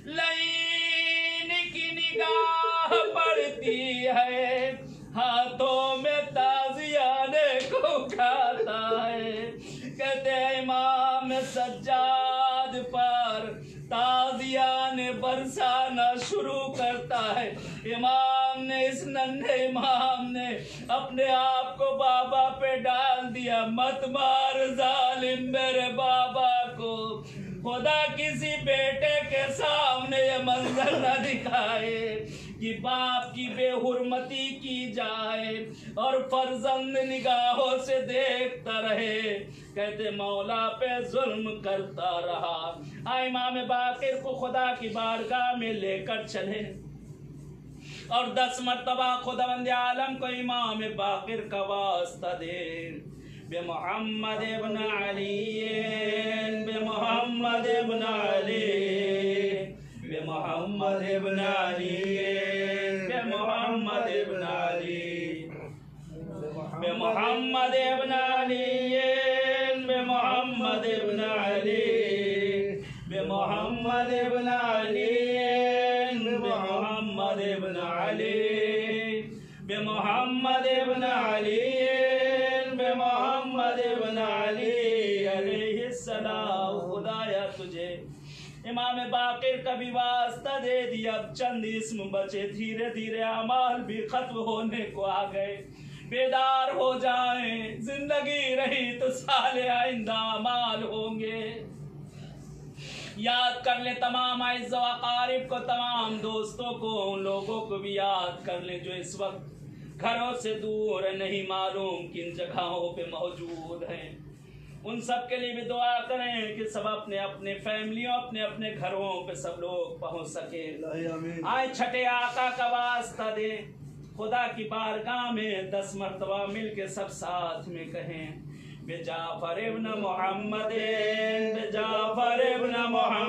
लाइन की निगाह पड़ती है, हाथों में ताजियाने को उठाता है। कहते हैं इमाम सज्जाद पर ताजियाने बरसाना शुरू करता है। इमाम ने इस नन्हे इमाम ने अपने आप को बाबा पे डाल दिया। मत मार जालिम मेरे बाबा को, खुदा किसी बेटे के सामने ये मंजर न दिखाए कि बाप की बेहुरमती की जाए और फर्जंद निगाहों से देखता रहे। कहते मौला पे जुल्म करता रहा। आ इमाम बाकिर को खुदा की बारगाह में लेकर चले और दस मरतबा खुदावंद आलम को इमाम बाकिर का वास्ता दे। बे मोहम्मद इब्न अली, बे मोहम्मद इब्न अली, बे मोहम्मद इब्न अली, बे मोहम्मद इब्न अली, बे मोहम्मद इब्न अली, बे मोहम्मद इब्न अली, बे मोहम्मद इब्न अली, बे मोहम्मद इब्न अली, बे मोहम्मद इब्न अली, बे मोहम्मद इब्न अली अलैहिस्सलाम। खुदाया तुझे इमाम बाकिर का भी वास्ता दे दिया। अब चंद इस्म बचे, धीरे धीरे अमाल भी खत्म होने को आ गए। बेदार हो जाएं, जिंदगी रही तो साले आइंदा अमाल होंगे। याद कर ले तमाम आइज़ व अकारिब को, तमाम दोस्तों को, उन लोगों को भी याद कर ले जो इस वक्त घरों से दूर नहीं मालूम किन जगहों पे मौजूद हैं। उन सब के लिए भी दुआ करें कि सब अपने अपने फैमिलियों अपने अपने घरों पे सब लोग पहुंच सके। आए छठे आका का वास्ता दे, खुदा की बारगाह में दस मरतबा मिल के सब साथ में कहें बेजाफर इब्न मोहम्मद, बेजाफर इब्न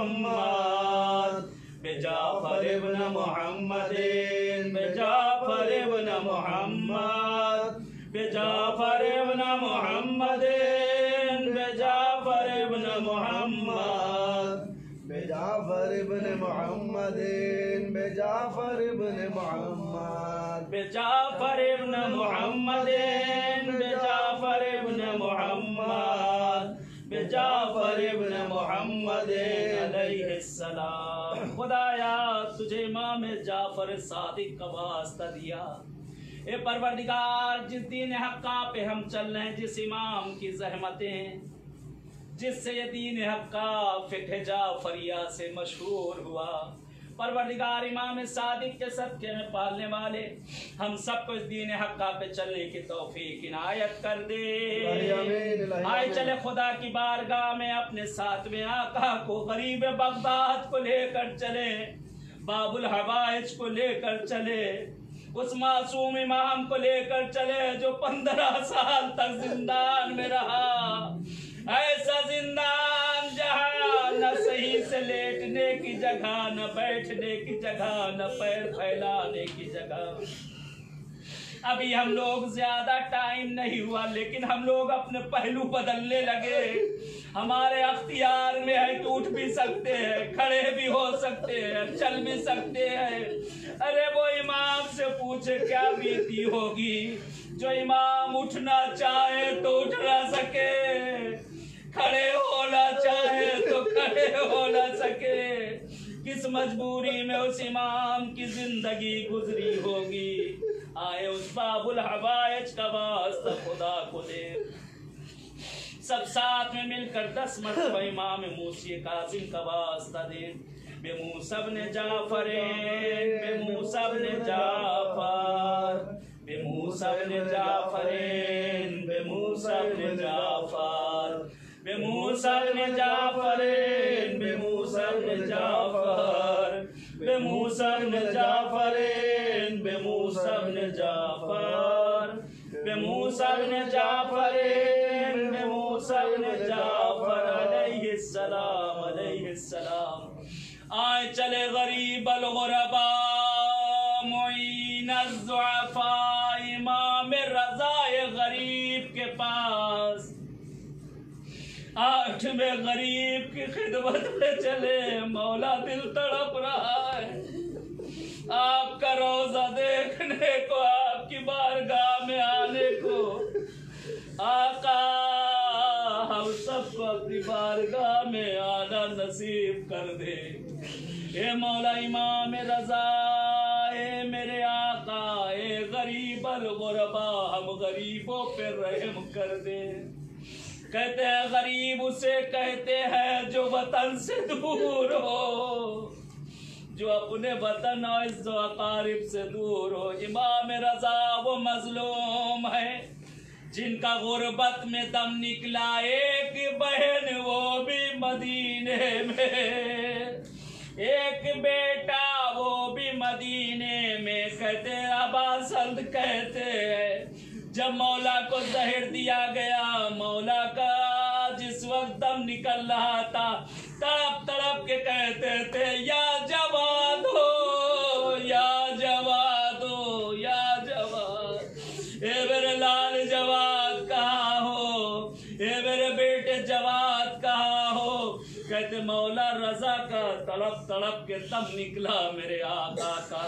मोहम्मद, बेजाफर इब्न मोहम्मद, बेजाफर इब्न मोहम्मद, बेजाफर इब्न मोहम्मद, बेजाफर इब्न मोहम्मद, बेजाफर इब्न मोहम्मद, बेजाफर इब्न मोहम्मद, बेजाफर इब्न मोहम्मद, बेजाफर इब्न मोहम्मद, बेजाफर इब्न मोहम्मद अलैहिस्सलाम। खुदाया तुझे इमाम जाफर सादिक का वास्ता दिया। ए परवरदिगार, जिस दीन हक्का पे हम चल रहे हैं, जिस इमाम की ज़हमतें, जिससे ये दीन हक्का फिक़्ह जाफरिया से मशहूर हुआ, परवरदिगार इमाम सादिक के सदक़े में पालने वाले हम सबको इस दीन हक्का पे चलने की तौफीक इनायत कर दे। आए चले खुदा की बारगाह में अपने सातवें आका को, गरीब बगदाद को लेकर चले, बाबुल हवाइज को लेकर चले, उस मासूम इमाम को लेकर चले जो पंद्रह साल तक जिंदान में रहा। ऐसा जिंदान जहां न सही से लेटने की जगह, न बैठने की जगह, न पैर फैलाने की जगह। अभी हम लोग ज्यादा टाइम नहीं हुआ लेकिन हम लोग अपने पहलू बदलने लगे। हमारे अख्तियार में है कि उठ भी सकते हैं, खड़े भी हो सकते हैं, चल भी सकते हैं। अरे वो इमाम से पूछे क्या बीती होगी जो इमाम उठना चाहे तो उठ ना सके, खड़े होना चाहे तो खड़े हो ना सके। किस मजबूरी में उस इमाम की जिंदगी गुजरी होगी। आए उस बाबुल हवाइज का वास्ता खुदा को दे। सब साथ में मिलकर दस मरतबा इमाम मूसी कासिम का वास्ता दे। बे मूसा ने जाफर, बे मूसा ने जाफर, बे मूसा ने जाफर, बे मूसा ने जाफर, बे मूसा ने जाफर, बे मूसा ने जाफर, बे मूसा ने जाफर, बे मूसा ने जाफर, बे मूसा ने जाफर, बे मूसा ने जाफर अलैहिस्सलाम अलैहिस्सलाम। आए चले गरीब अल गुरबा मुईन अज़्ज़ुअफ़ा इमाम रज़ाए गरीब के पास। आठ में गरीब की खिदमत में चले। मौला दिल तड़प रहा है आपका रोजा देखने को, आपकी बारगाह में आने को। आका हम सबको अपनी बारगाह में आना नसीब कर दे। ए मौला इमाम रज़ा, ए मेरे आका, ए गरीब अल गुरबा, हम गरीबों पे रहम कर दे। कहते हैं गरीब उसे कहते हैं जो वतन से दूर हो, जो अपने वतन और इज़्ज़ो अकारिब से दूर हो। इमाम रज़ा वो मजलूम है जिनका गुर्बत में दम निकला। एक बहन वो भी मदीने में, एक बेटा वो भी मदीने में। कहते हैं अबासल्द कहते हैं जब मौला को जहर दिया गया, मौला का जिस वक्त दम निकल रहा था, तड़प तड़प के कहते थे या जवाद हो, या जवाद हो, या जवाद। ए मेरे लाल जवाद कहाँ हो, ए मेरे बेटे जवाद कहाँ हो। कहते मौला रज़ा का तड़प तड़प के दम निकला मेरे आका का।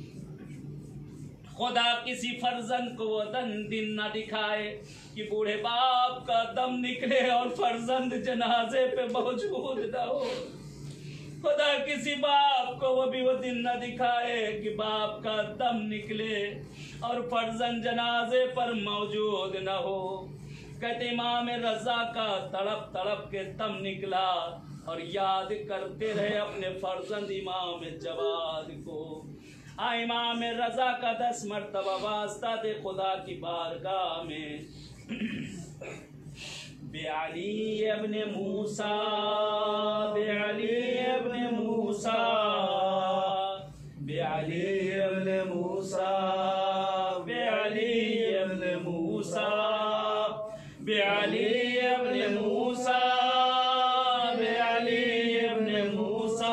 खुदा किसी फर्जंद को वो दन दिन न दिखाए कि बूढ़े बाप का दम निकले और फर्जंद जनाजे पे मौजूद न हो। खुदा किसी बाप को वो भी वो दिन न दिखाए कि बाप का दम निकले और फर्जंद जनाजे पर मौजूद न हो। कहते इमाम रज़ा का तड़प तड़प के दम निकला और याद करते रहे अपने फर्जंद इमाम जवाद को। आ इमाम रज़ा का दस मरतबा वास्ता दे खुदा की बारगाह में। बेअली इब्ने मूसा, बेअली इब्ने मूसा, बेअली इब्ने मूसा, बेअली इब्ने मूसा, बेअली इब्ने मूसा, बेअली इब्ने मूसा,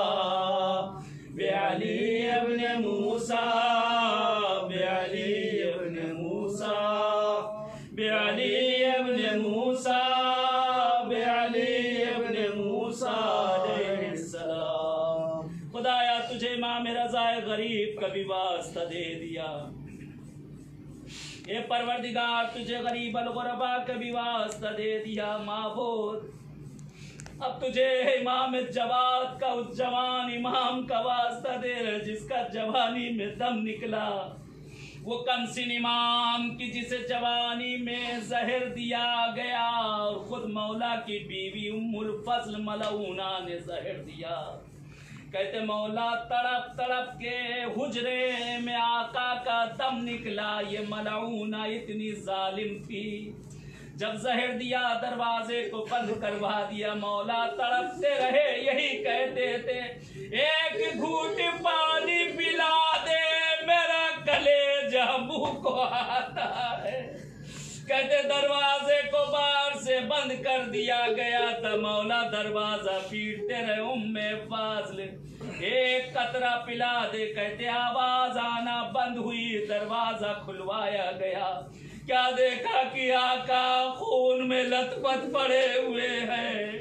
बेअली इब्ने मूसा, बेअली इब्ने मूसा, बेअली इब्ने मूसा, बेअली इब्ने मूसा अलैहिस्सलाम। खुदाया तुझे इमाम रज़ाए गरीब का भी वास्ता दे दिया। ये परवरदिगार तुझे गरीब अल गुरबा का भी वास्ता दे दिया। माबूद अब तुझे इमाम जवाद का, उस जवान इमाम का वास्ता दे रहे जिसका जवानी में दम निकला। वो कमसिन इमाम की जिसे जवानी में जहर दिया गया और खुद मौला की बीवी उम्मुल फज़ल मलऊना ने जहर दिया। कहते मौला तड़प तड़प के हुजरे में आका का दम निकला। ये मलऊना इतनी जालिम थी, जब जहर दिया दरवाजे को बंद करवा दिया। मौला तड़पते रहे, यही कहते थे एक घूंट पानी पिला दे, मेरा कलेजा मुंह को आता है। कहते दरवाजे को बाहर से बंद कर दिया गया था। मौला दरवाजा पीटते रहे, उम्मे फाज़ल एक कतरा पिला दे। कहते आवाज आना बंद हुई, दरवाजा खुलवाया गया। क्या देखा कि आका खून में लथपथ पड़े हुए हैं,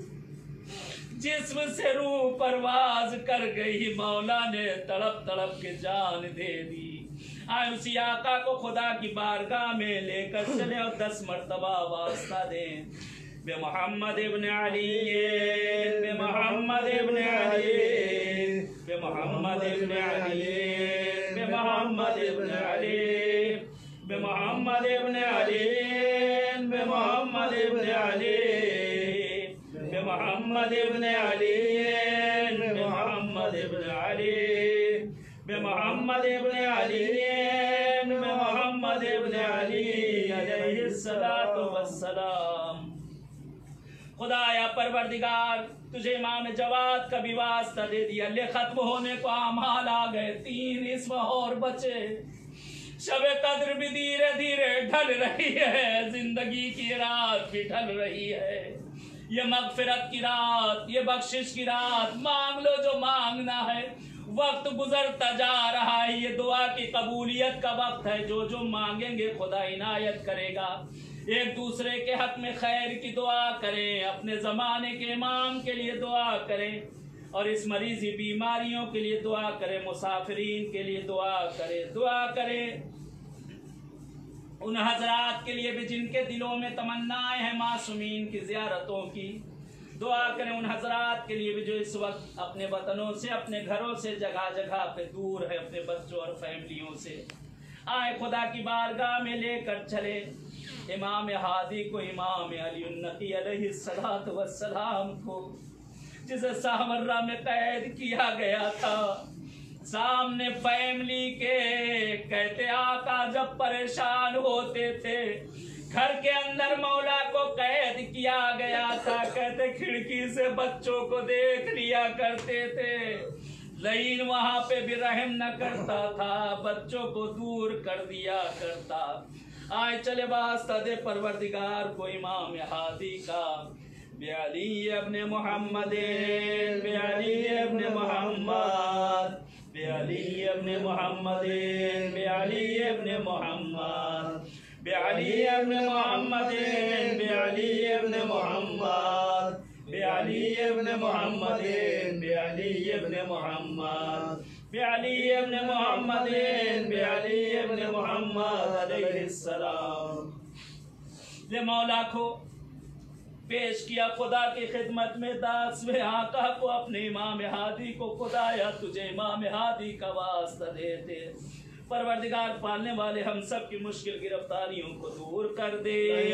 जिस्म से रूह परवाज कर गई। मौला ने तड़प तड़प के जान दे दी। आए उसी आका को खुदा की बारगाह में लेकर चले और दस मरतबा वास्ता दें। बे मोहम्मद इब्न अली, बे मोहम्मद इब्न अली, बे मोहम्मद इब्न अली, बे मोहम्मद इब्न अली, बे मोहम्मद इब्न अली, बे मोहम्मद मोहम्मद इब्न अली बे मोहम्मद इब्न अली बे मोहम्मद इब्न अली बे मोहम्मद इब्न अली बे मोहम्मद इब्न अली अलैहिस्सलातु वस्सलाम। खुदाया परवरदिगार तुझे इमाम जवाद का भी वास्ता दे दिया, ले खत्म होने को आमाल आ गए, तीन इसम और बचे। शबे कद्र भी धीरे धीरे ढल रही है, जिंदगी की रात भी ढल रही है। ये मगफिरत की रात, ये बख्शिश की रात, मांग लो जो मांगना है। वक्त गुजरता जा रहा है, ये दुआ की कबूलियत का वक्त है। जो जो मांगेंगे खुदा इनायत करेगा। एक दूसरे के हक में खैर की दुआ करें, अपने ज़माने के इमाम के लिए दुआ करें और इस मरीज़ी बीमारियों के लिए दुआ करें, मुसाफिरीन के लिए दुआ करें। दुआ करें उन हजरात के लिए भी जिनके दिलों में तमन्नाएं हैं मासूमीन की ज़ियारतों की। दुआ करें उन हजरात के लिए भी जो इस वक्त अपने वतनों से, अपने घरों से जगह जगह पे दूर है, अपने बच्चों और फैमिलियों से। आए खुदा की बारगाह में लेकर चले इमाम हादी को, इमाम अली नकी अलैहिस्सलातु वस्सलाम को, जिसे सामर्रा में कैद किया गया था। सामने फैमिली के कहते आका जब परेशान होते थे, घर के अंदर मौला को कैद किया गया था। कहते खिड़की से बच्चों को देख लिया करते थे, लेकिन वहां पे भी रहम न करता था, बच्चों को दूर कर दिया करता। आए चले वास्ता दे परवरदिगार को इमाम हादी का, बेअली इब्न मोहम्मद, बेअली इब्न मोहम्मद, बेअली इब्न मोहम्मद, बेअली इब्न मोहम्मद, बेअली इब्न मोहम्मद, बेअली इब्न मोहम्मद, बेअली इब्न मोहम्मद, बेअली इब्न मोहम्मद, बेअली इब्न मोहम्मद, बेअली इब्न मोहम्मद अलैहिस्सलाम। ले मौला को पेश किया खुदा की खिदमत में, दासवे आका को, अपने इमाम हादी को। खुदाया तुझे इमाम हादी का वास्ता देते, परवरदिगार पालने वाले हम सब की मुश्किल गिरफ्तारियों को दूर कर दे।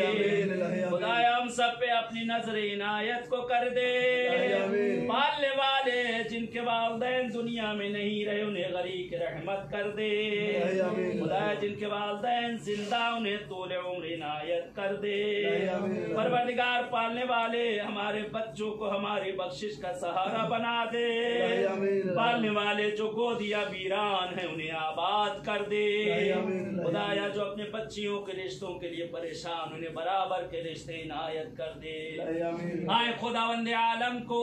खुदाया हम सब पे अपनी नजर इनायत को कर दे। पालने वाले जिनके वालिदैन दुनिया में नहीं रहे, उन्हें गरीक रहमत कर दे। खुदाया जिनके वालिदैन जिंदा, उन्हें तोले उम्र इनायत कर दे। परवरदिगार पालने वाले हमारे बच्चों को हमारी बख्शिश का सहारा बना दे। पालने वाले जो गोदिया वीरान है उन्हें आबाद कर दे। खुदाया जो अपने बच्चियों के रिश्तों के लिए परेशान, उन्हें बराबर के रिश्ते इनायत कर दे। आए खुदावंद आलम को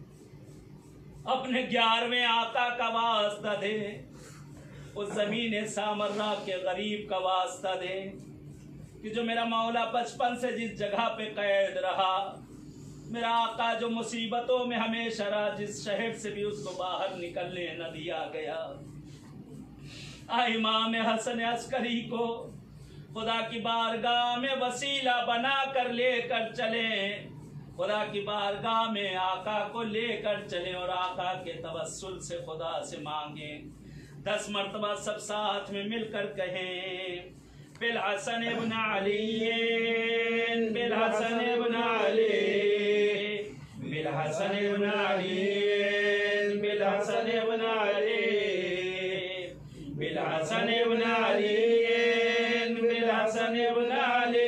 अपने ग्यारहवें आका का वास्ता दे, उस जमीन सामर्रा के गरीब का वास्ता दे कि जो मेरा मौला बचपन से जिस जगह पे कैद रहा, मेरा आका जो मुसीबतों में हमेशा रहा, जिस शहर से भी उसको बाहर निकलने न दिया गया। इमाम हसन अस्करी को खुदा की बारगाह में वसीला बना कर लेकर चले, खुदा की बारगाह में आका को लेकर चले और आका के तवस्सुल से खुदा से मांगे। दस मरतबा सब साथ में मिलकर कहें, बिल हसन इब्न अली, बिल हसन इब्न अली, बिल हसन इब्न अली, बिल हसन इब्न अली, बिल हसन इब्न अली, बिल हसन इब्न अली,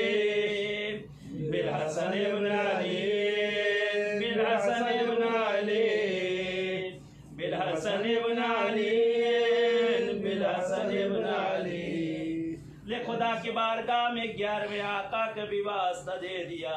बिल हसन इब्न अली, बिल हसन इब्न अली, बिल हसन इब्न अली, बिल हसन इब्न अली। ले खुदा की बारगाह में ग्यारहवें आका का भी वास्ता दे दिया।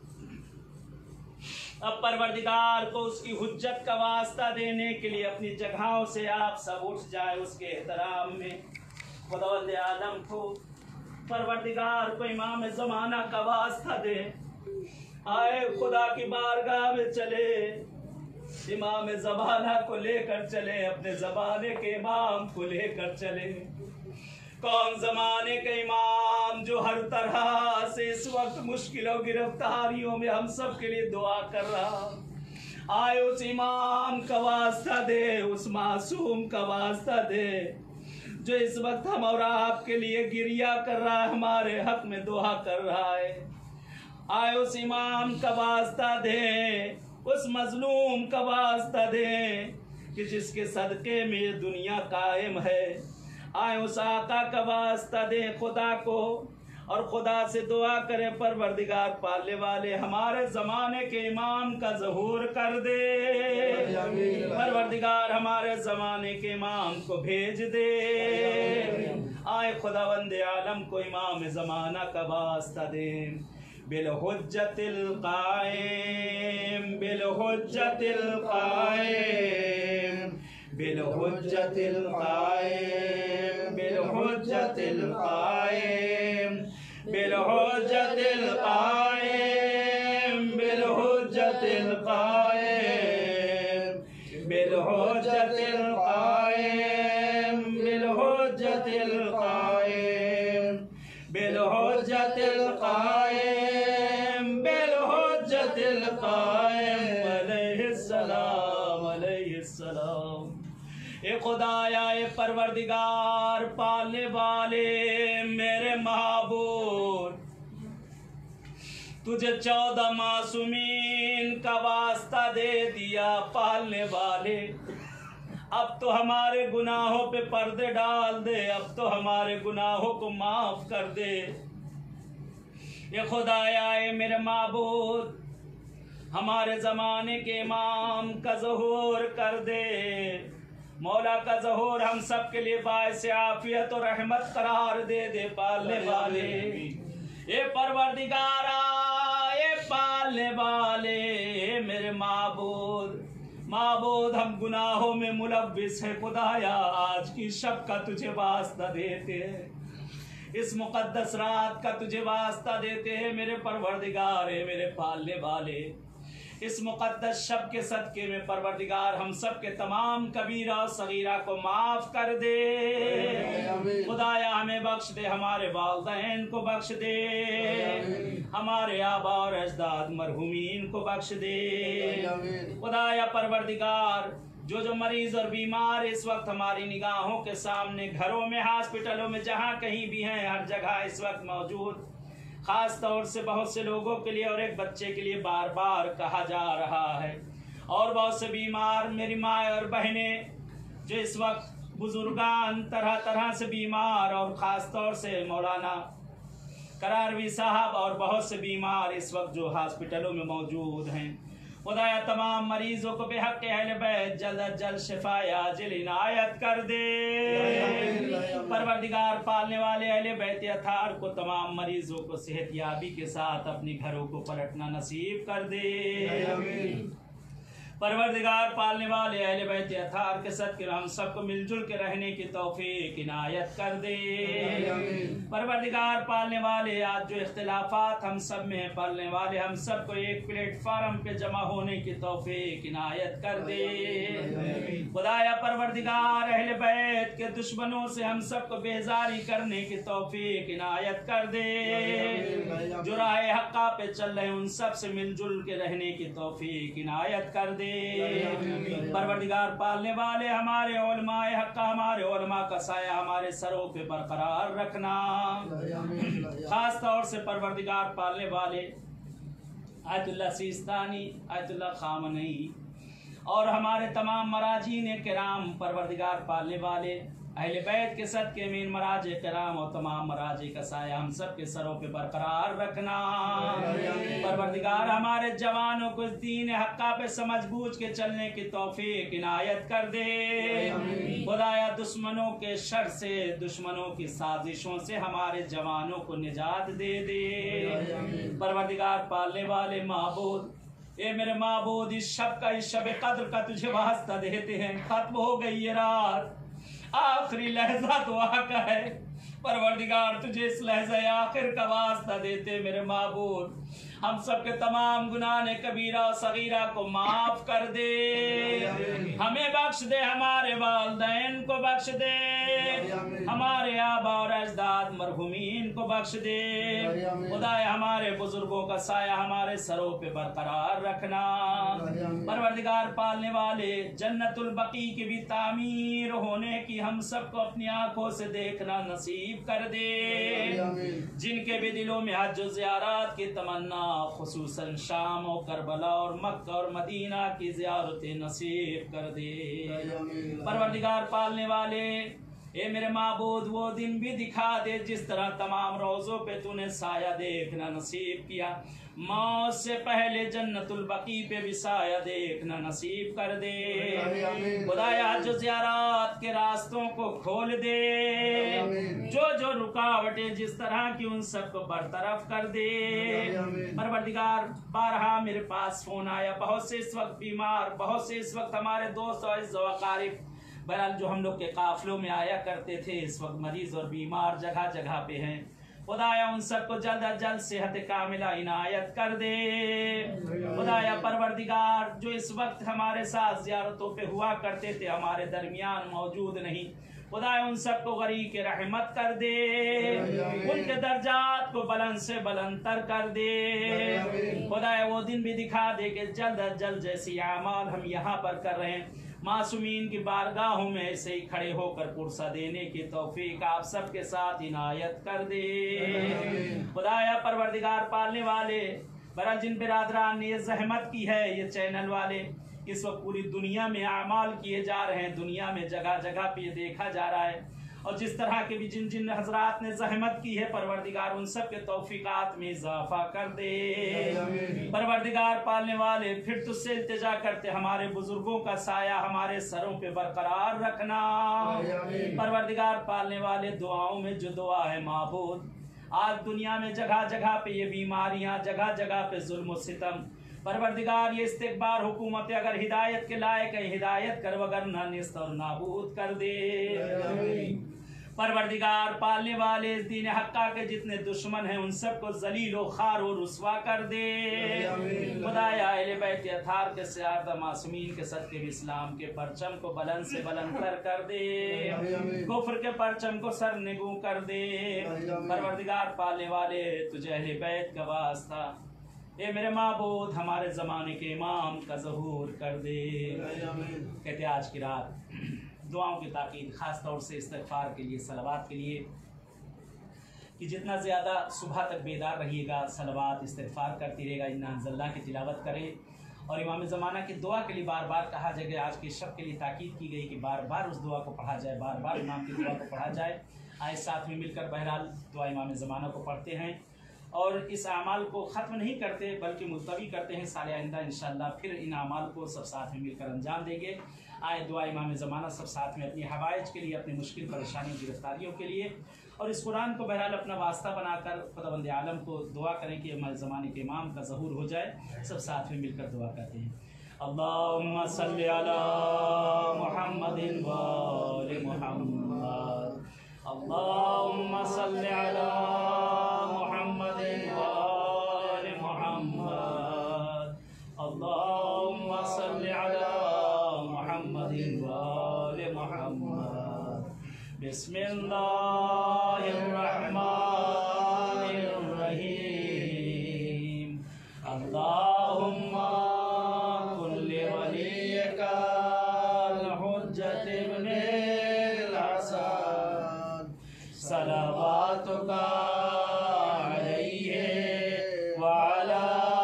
अब परवरदिगार को उसकी हुज्जत का वास्ता देने के लिए अपनी जगहों से आप सब उठ जाए उसके एहतराम में। खुदावंद आलम को परवरदिगार को इमाम ज़माना का वास्ता दे। आए खुदा की बारगाह में चले, इमाम ज़माना को लेकर चले, अपने ज़माने के इमाम को लेकर चले। कौन ज़माने के इमाम जो हर तरह से इस वक्त मुश्किलों गिरफ्तारियों में हम सब के लिए दुआ कर रहा। आए उस इमाम का वास्ता दे, उस मासूम का वास्ता दे जो इस वक्त हम और आपके लिए गिरिया कर रहा है, हमारे हक में दुआ कर रहा है। आए उस इमाम का वास्ता दे, उस मजलूम का वास्ता दे कि जिसके सदके में ये दुनिया कायम है। आए उस आका का वास्ता दे खुदा को, और खुदा से दुआ करे परवरदिगार पालने वाले हमारे ज़माने के इमाम का ज़हूर कर दे। परवरदिगार हमारे ज़माने के इमाम को भेज दे। आए खुदावंदे आलम को इमाम ज़माना का वास्ता दे। बिल हुज्जतिल कायम, बिल हुज्जतिल कायम, बिल हुज्जतिल कायम, बिल हुज्जतिल कायम, बिल हुज्जतिल कायम, बिल हुज्जतिल कायम, बिल हुज्जतिल कायम, बिल हुज्जतिल कायम, बिल हुज्जतिल कायम, बिल हुज्जतिल कायम, अलैहिस्सलाम अलैहिस्सलाम। ए खुदाया ए परवरदिगार पालने वाले मेरे महबूब, तुझे चौदह मासूमीन का वास्ता दे दिया पालने वाले। अब तो हमारे गुनाहों पे पर्दे डाल दे, अब तो हमारे गुनाहों को माफ कर दे। ये खुदाया ए मेरे महबूब, हमारे ज़माने के इमाम का ज़हूर कर दे। मौला का ज़हूर हम सब के लिए बाइस आफियत और रहमत करार दे दे पालने वाले। ये परवरदिगारा ये पालने वाले मेरे माबूद, माबूद हम गुनाहों में मुलव्विस है खुदाया, आज की शब का तुझे वास्ता देते हैं, इस मुकद्दस रात का तुझे वास्ता देते हैं मेरे परवरदिगार है मेरे पालने वाले। इस मुकद्दस शब के सदके में परवरदिगार हम सब के तमाम कबीरा और सगीरा को माफ कर दे। खुदाया हमें बख्श दे, हमारे वालिदैन को बख्श दे, हमारे आबा और अजदाद मरहूमीन को बख्श दे। खुदाया परवरदिगार जो जो मरीज और बीमार इस वक्त हमारी निगाहों के सामने घरों में, हॉस्पिटलों में, जहाँ कहीं भी हैं, हर जगह इस वक्त मौजूद, खास तौर से बहुत से लोगों के लिए और एक बच्चे के लिए बार बार कहा जा रहा है, और बहुत से बीमार मेरी माँ और बहनें जो इस वक्त बुजुर्गान तरह तरह से बीमार, और ख़ास तौर से मौलाना करारवी साहब और बहुत से बीमार इस वक्त जो हॉस्पिटलों में मौजूद हैं। खुदाया तमाम मरीजों को बेहक के अहले बैत जल्द अज जल्द शिफाए आजिल इनायत कर दे। परवरदिगार पालने वाले अहले बैत अतार को तमाम मरीजों को सेहतयाबी के साथ अपने घरों को पलटना नसीब कर दे। परवरदिगार पालने वाले अहले बैत अतार के सदके हम सबको मिलजुल के रहने की तौफीक इनायत कर दे। परवरदिगार पालने वाले आज जो इख्तिलाफात हम सब में पालने वाले हम सबको एक प्लेटफार्म पे जमा होने की तौफीक इनायत कर दे। खुदाया परवरदिगार अहले बैत के दुश्मनों से हम सबको बेजारी करने की तौफीक इनायत कर दे। जो राह हक्का पे चल रहे उन सब से मिलजुल के रहने की तौफीक इनायत कर दे। परवरदिगार पालने वाले हमारे उलमाए हक्का, हमारे उलमा का साया हमारे सरों पे बरकरार रखना। खास तौर से परवरदिगार पालने वाले आयतुल्लाह सिस्तानी, आयतुल्लाह खामनई और हमारे तमाम मराजीन किराम, परवरदिगार पालने वाले अहले बैत के सदके में इन मराज किराम और तमाम मराजी का साया हम सब के सरों पे बरकरार रखना। परवरदिगार हमारे जवानों को दीन हक्का पे समझ बूझ के चलने की तौफीक इनायत कर दे। खुदाया दुश्मनों के शर से, दुश्मनों की साजिशों से हमारे जवानों को निजात दे दे। परवरदिगार पालने वाले महबूद, ए मेरे महबूद इस शब का, इस शब कद्र का तुझे वास्ता देते हैं। खत्म हो गई ये रात, आखिरी लहजा तो आका है। परवरदिगार तुझे इस लहजा आखिर का वास्ता देते मेरे महबूब हम सब के तमाम गुनाह ने कबीरा और सगीरा को माफ कर दे। हमें बख्श दे, हमारे वालिदैन को बख्श दे, हमारे आबा और अजदाद मरहुमीन को बख्श दे। खुदाया हमारे बुजुर्गों का साया हमारे सरों पे बरकरार रखना। परवरदिगार पालने वाले जन्नतुल बकी की भी तामीर होने की हम सबको अपनी आंखों से देखना नसीब कर दे। जिनके भी दिलों में हज ज़ियारत की तमन्ना तमन्ना खुसूसन शाम और करबला और मक्का और मदीना की ज़ियारत नसीब कर दे। परवरदिगार पालने वाले, ए मेरे माबूद वो दिन भी दिखा दे जिस तरह तमाम रोज़ों पे तूने साया देखना नसीब किया, मौत से पहले जन्नतुल बकी पे भी साया देखना नसीब कर दे। खुदाया जो ज़ियारत के रास्तों को खोल दे, जो जो रुकावटें जिस तरह की उन सबको बरतरफ कर दे। परवरदिगार बारहा मेरे पास फोन आया, बहुत से इस वक्त बीमार, बहुत से इस वक्त हमारे दोस्त और अकारिब बहरहाल जो हम लोग के काफिलों में आया करते थे, इस वक्त मरीज और बीमार जगह जगह पे हैं। खुदाया उन सबको जल्द अज जल्द सेहत कामिला इनायत कर दे। खुदाया परवरदिगार जो इस वक्त हमारे साथ ज़ियारतों पे हुआ करते थे, हमारे दरमियान मौजूद नहीं, खुदाया उन सबको गरीक रहमत कर दे, उनके दर्जात को बुलंद से बुलंदतर कर दे। खुदाया वो दिन भी दिखा दे कि जल्द अज जल्द जैसी आमाल हम यहाँ पर कर रहे हैं, मासूमीन की बारगाहों में ऐसे ही खड़े होकर पुरसा देने की तौफीक आप सबके साथ इनायत कर दे। खुदाया परवरदिगार पालने वाले, बहरहाल जिन बिरादरान ने ये जहमत की है, ये चैनल वाले इस वक्त पूरी दुनिया में आमाल किए जा रहे हैं, दुनिया में जगह जगह पे ये देखा जा रहा है, और जिस तरह के भी जिन जिन हजरात ने जहमत की है परवरदिगार उन सब के तौफीकात में इजाफा कर दे। परवरदिगार पालने वाले, फिर तुझसे इल्तिजा करते हमारे बुजुर्गों का साया हमारे सरों पे बरकरार रखना। परवरदिगार पालने वाले, दुआओं में जो दुआ है माबूद, आज दुनिया में जगह जगह पे ये बीमारियां, जगह जगह पे जुल्म और सितम, परवरदिगार ये इस्तिकबार हुकूमत अगर हिदायत के लायक है हिदायत कर, वगर ना निस्त और नाबूद कर दे। परवरदिगार पालने वाले, इस दीन हक्का के जितने दुश्मन हैं उन सबको जलील व खार और रुस्वा कर दे। खुदाया अहले बैत अताहर के सयादा मासूमीन के सदके भी इस्लाम के परचम को बुलंद से बुलंदतर कर दे, कुफ्र के परचम को सरनिगू कर दे। परवरदिगार पालने वाले, तुझे अहले बैत का वास्ता, ए मेरे माबूद हमारे ज़माने के इमाम का ज़हूर कर दे। कहते आज की रात दुआओं की ताकीद, ख़ास तौर से इस्तिग़फ़ार के लिए, सलवात के लिए, कि जितना ज़्यादा सुबह तक बेदार रहिएगा, सलवात इस्तिग़फ़ार करती रहेगा, इन्ना अंज़लना की तिलावत करे, और इमाम ज़माना की दुआ के लिए बार बार कहा जाएगा। आज के शब के लिए ताकीद की गई कि बार बार उस दुआ को पढ़ा जाए, बार बार इमाम की दुआ को पढ़ा जाए। आए साथ में मिलकर बहरहाल दुआ इमाम ज़माना को पढ़ते हैं और इस अमाल को ख़त्म नहीं करते बल्कि मुलतवी करते हैं। साल आइंदा इंशाअल्लाह फिर इन अमाल को सब साथ में मिलकर अंजाम देंगे। आए दुआ इमाम ज़माना सब साथ में अपनी हवाइज के लिए, अपनी मुश्किल परेशानियों गिरफ्तारियों के लिए, और इस कुरान को बहरहाल अपना वास्ता बनाकर खुदावंद आलम को दुआ करें कि हमारे ज़माने के इमाम का ज़हूर हो जाए। सब साथ में मिलकर दुआ करते हैं। अल्लाहुम्मा सल्लि अला मुहम्मदिन व आलि मुहम्मद, अल्लाहुम्मा सल्लि अला मुहम्मदिन व आलि मुहम्मद, अल्लाहुम्मा सल्लि अला मुहम्मदिन व आलि मुहम्मद। बिस्मिल्लाहिर रहमानिर रहीम। अल्लाहुम्मा कुल्लि वलियका हुज्जत इब्निल हसन, सलावातुका अलैहि व अला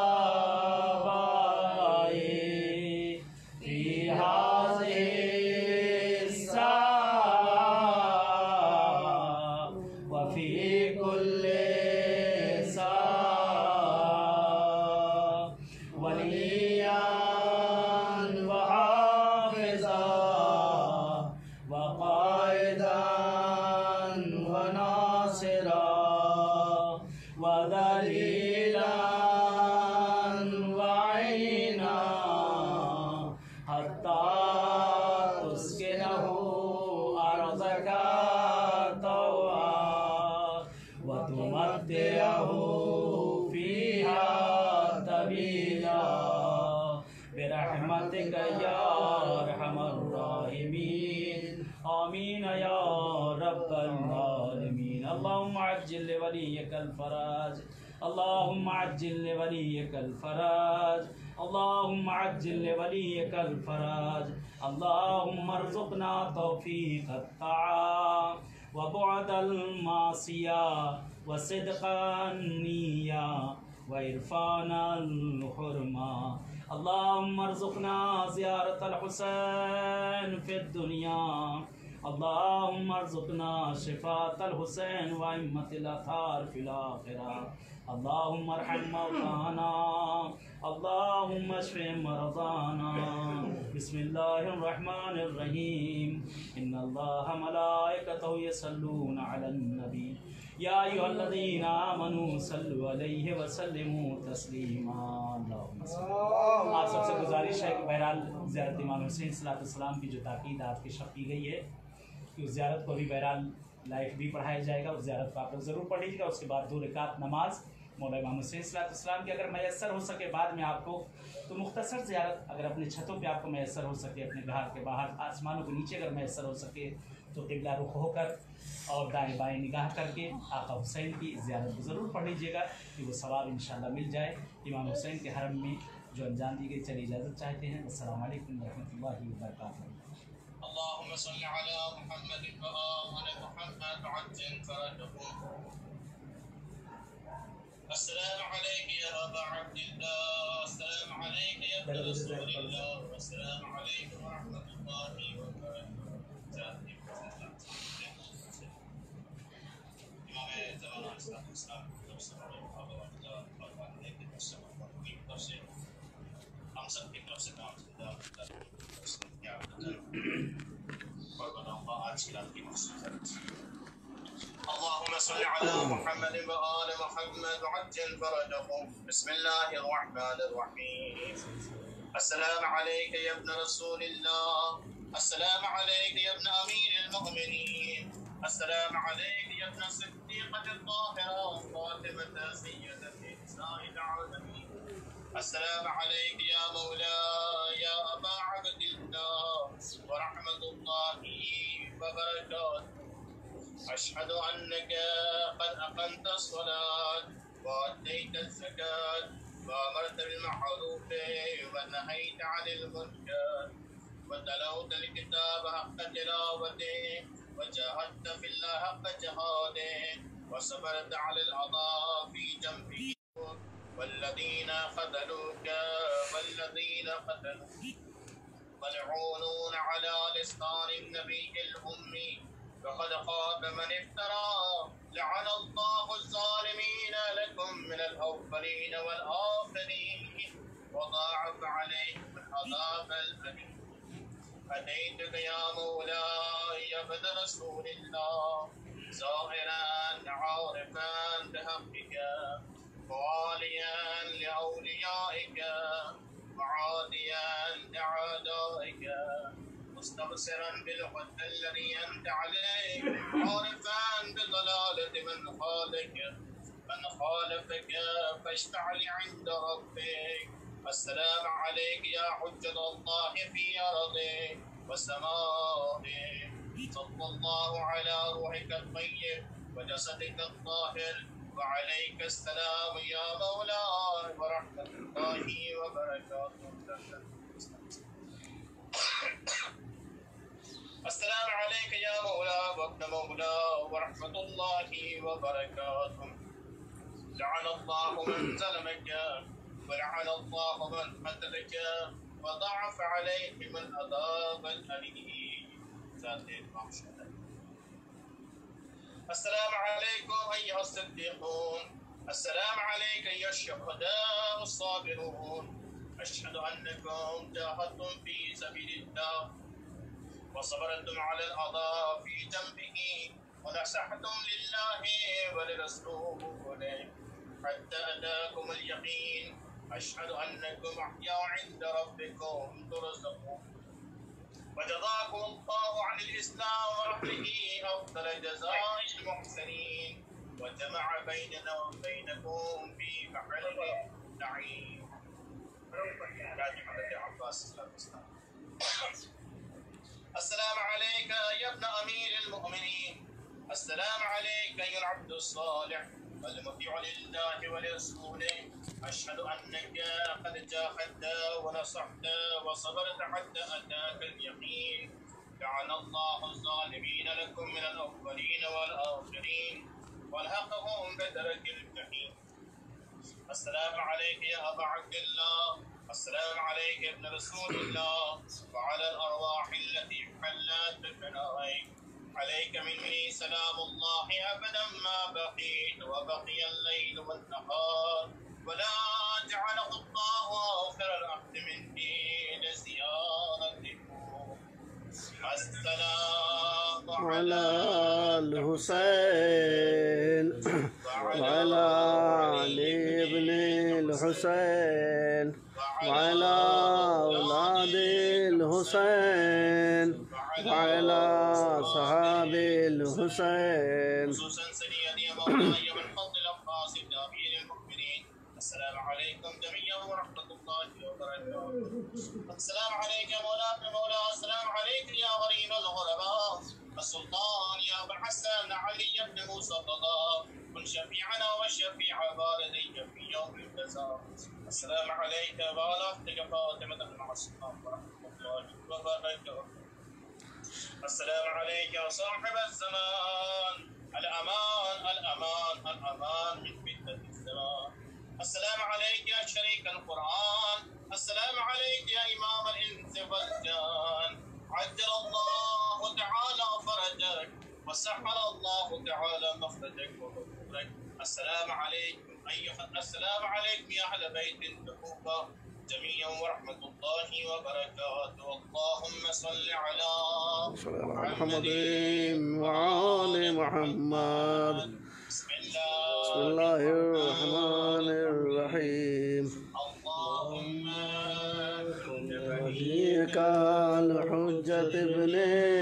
आबाइहि फी हाज़िहि साअ व फी कुल्लि साअ वलिय्यन व हाफ़िज़न व क़ाइदन व नासिरन व दलीलन व ऐनन हत्ता तुस्किनहु अर्ज़का तौअन व तुमत्तिअहु फ़ीहा तबीला बिरहमतिका या अरहमर राहिमीन। आमीन या रब्बल आलमीन। अल्लाहुम्मा अज्जिल लिवलिय्यिकल फराज, अल्लाहुम्मा अज्जिल लिवलिय्यिकल फराज, अल्लाहुम्मा अज्जिल लिवलिय्यिकल फराज, अल्लाहुम्मा अर्ज़ुक़ना तौफ़ीक़त ताअत व बुअदल मासिया व सिद्क़न निय्या व व इरफानल हुरमा। अल्लाहुम्मा अर्ज़ुक़ना ज़ियारतल हुसैन फ़िद दुनिया, अल्लाहुम्मा अर्ज़ुक़ना शिफ़ाअतल हुसैन व इम्मतिल अथार फ़िल आख़िरा। अल्लाहुम्मा अरहम मौताना, अल्लाहुम्मा अश्फ़ि मरज़ाना। बिस्मिल्लाहिर रहमानिर रहीम। इन्नल्लाहा मलाइकतहु यसल्लूना अलन नबी या अय्युहल्लज़ीना आमनू सल्लु अलैहि व सल्लिमू तस्लीमा। आप सबसे गुजारिश है कि बहरहाल ज़ियारत इमाम हुसैन सलाम की जो ताकीद आज की शब की गई है कि उस ज़ियारत को भी बहरहाल लाइफ भी पढ़ाया जाएगा। उस ज़ियारत को आप लोग ज़रूर पढ़ लीजिएगा। उसके बाद दो रकात नमाज मौला इमाम हुसैन सलाम की अगर मैसर हो सके बाद में आपको तो मुख्तसर ज़ियारत अगर अपने छतों पे आपको मैसर हो सके, अपने घर के बाहर आसमानों के नीचे अगर मैसर हो सके तो क़िबला रुख होकर और दाएँ बाएँ निगाह करके आका हुसैन की ज़ियारत को ज़रूर पढ़ लीजिएगा कि वो सवाब इंशाअल्लाह मिल जाए। इमाम हुसैन के हरम में जो अंजाम दी गई चली इजाज़त चाहते हैं। अस्सलामु अलैकुम व रहमतुल्लाहि व बरकातुहू। अल्लाहुम्मा सल्लि अला मुहम्मद व आलि मुहम्मद वअज्जिल फरजहुम। अस्सलामु अलैका या अबा अब्दिल्लाह, अस्सलामु अलैका या इब्न रसूलिल्लाह, अस्सलामु अलैकुम व रहमतुल्लाहि व बरकातुहू। इमाम ज़माना इस्लाम इस्लाम की तरफ से भगवान ने की तरफ से की तरफ से हम सब की तरफ से काम किया और बनाऊंगा आज की रात की मकसद। अल्लाहुम्मा सल्लि अला मुहम्मद व आलि मुहम्मद वअज्जिल फरजहुम। बिस्मिल्लाहिर रहमानिर रहीम। अस्सलामु अलैका या इब्न रसूलिल्लाह, अस्सलामु अलैका या इब्न अमीरिल मुमिनीन, अस्सलामु अलैका या इब्न सिद्दीक़तिल ताहिरा फातिमा सय्यदति निसाइल आलमीन, अस्सलामु अलैका या मौला या अबा अब्दिल्लाह व रहमतुल्लाहि व बरकातुहू। अशहदु अन्नका क़द अक़मता अस्सलात व अतैता अज़्ज़कात व अमरता बिल मअरूफ व नहैता अनिल मुनकर व तलौता अल किताब हक़्क़ तिलावतिही व जाहदता फिल्लाहि हक़्क़ जिहादिही व सबरता अलल अज़ा फ़ी जंबिही वल्लज़ीना क़तलूका वल्लज़ीना क़तलूक मलऊनून अला लिसानि नबिय्यिल उम्मी वक़द ख़ाब मन इफ़्तरा लअन अल्लाहु ज़ालिमीन लकुम मिनल अव्वलीन वल आख़िरीन व ज़ाअफ़ अलैहिम अज़ाबल अलीम। अतैतुक या मौलाय या इब्न रसूलिल्लाह ज़ाहिरन आरिफन बिहक़्क़िका वालियन लिअौलियाइका मुआदियन लिअअदाइका मुस्तबसिरन बिल-हुद्दा अल्लज़ी अन'अमता अलैहि आरिफन बिज़लालति मन ख़ालफ़का मन ख़ालफ़का फश्फ़अ लि इंद रब्बिक। अस्सलामु अलैका या हुज्जतल्लाहि फ़ी अर्दिही व समाइही सल्लल्लाहु अला रूहिका अत-तय्यिब व जसदिका अत-ताहिर व अलैका अस्सलाम या मौलाय व रहमतुल्लाहि व बरकातुहू। अस्सलामु अलैका या मौला व इब्न मौला व रहमतुल्लाहि व बरकातुहू। लअन अल्लाहु मन ज़लमका व लअन अल्लाहु मन क़तलका व ज़अफ़ अलैहिम अज़ाबल अलीम। ज़ाते माशअल्लाह। अस्सलामु अलैकुम अय्युहा सिद्दीक़ून, अस्सलामु अलैका अय्युहा शुहदाअ अस्साबिरून, अशहदु अन्नकुम जाहदतुम फ़ी सबीलिल्लाह व सबरतुम अलल अज़ा फ़ी जंबिही व नसहतुम लिल्लाहि व लिरसूलिही हत्ता अताकुमुल यक़ीन। अशहदु अन्नकुम अहयाउ इंद रब्बिकुम तुरज़क़ून व जज़ाकुमुल्लाहु अनिल इस्लाम व अहलिही अफ़ज़ल जज़ाइल मुहसिनीन व जमअ बैनना व बैनकुम फ़ी बहरिल नईम। अस्सलामु अलैका या इब्न अमीरिल मुमिनीन, अस्सलामु अलैका या अब्दुस सालिह वल मुतीअ लिल्लाहि व लिरसूलिही। अशहदु अन्नका क़द जाहदता व नसहता व सबरता हत्ता अताकल यक़ीन। लअन अल्लाहु ज़ालिमीन लकुम मिनल अव्वलीन वल आख़िरीन व अलहक़हुम बिदरकिल जहीम। السلام عليك يا أبا عبد الله. السلام عليك يا ابن رسول الله وعلى الأرواح التي حلت بفنائك. عليك مني سلام الله أبدا ما بقيت وبقي الليل والنهار، ولا جعله الله آخر العهد مني لزيارتكم. السلام على الحسين وعلى علي بن الحسين وعلى أولاد الحسين وعلى صحاب الحسين. خصوصا سيدي مولاي والفضل العباس بن أمير المؤمنين. السلام عليكم جميعا ورحمة الله وبركاته. السلام عليك يا مولانا مولا. السلام عليك يا غريب الغرباء السلطان يا أبا الحسن علي بن موسى الله، كن شفيعنا وشفيع والديك في يوم الجزاء. السلام عليك وعلى أختك فاطمة بن عصام ورحمة الله وبركاته. السلام عليك يا صاحب الزمان، الأمان الأمان الأمان من فتنة الزمان. السلام عليك يا شريك القرآن. السلام عليك يا إمام الإنس والجان. عجل الله تعالى فرجك وسهل الله تعالى مخرجك وخروجك. السلام عليكم أيها السلام عليكم يا أهل بيت النبوة جميعا ورحمة الله وبركاته. اللهم صل على محمد وآل محمد. بسم الله بسم الله الرحمن الرحيم. اللهم وليك الحجة ابن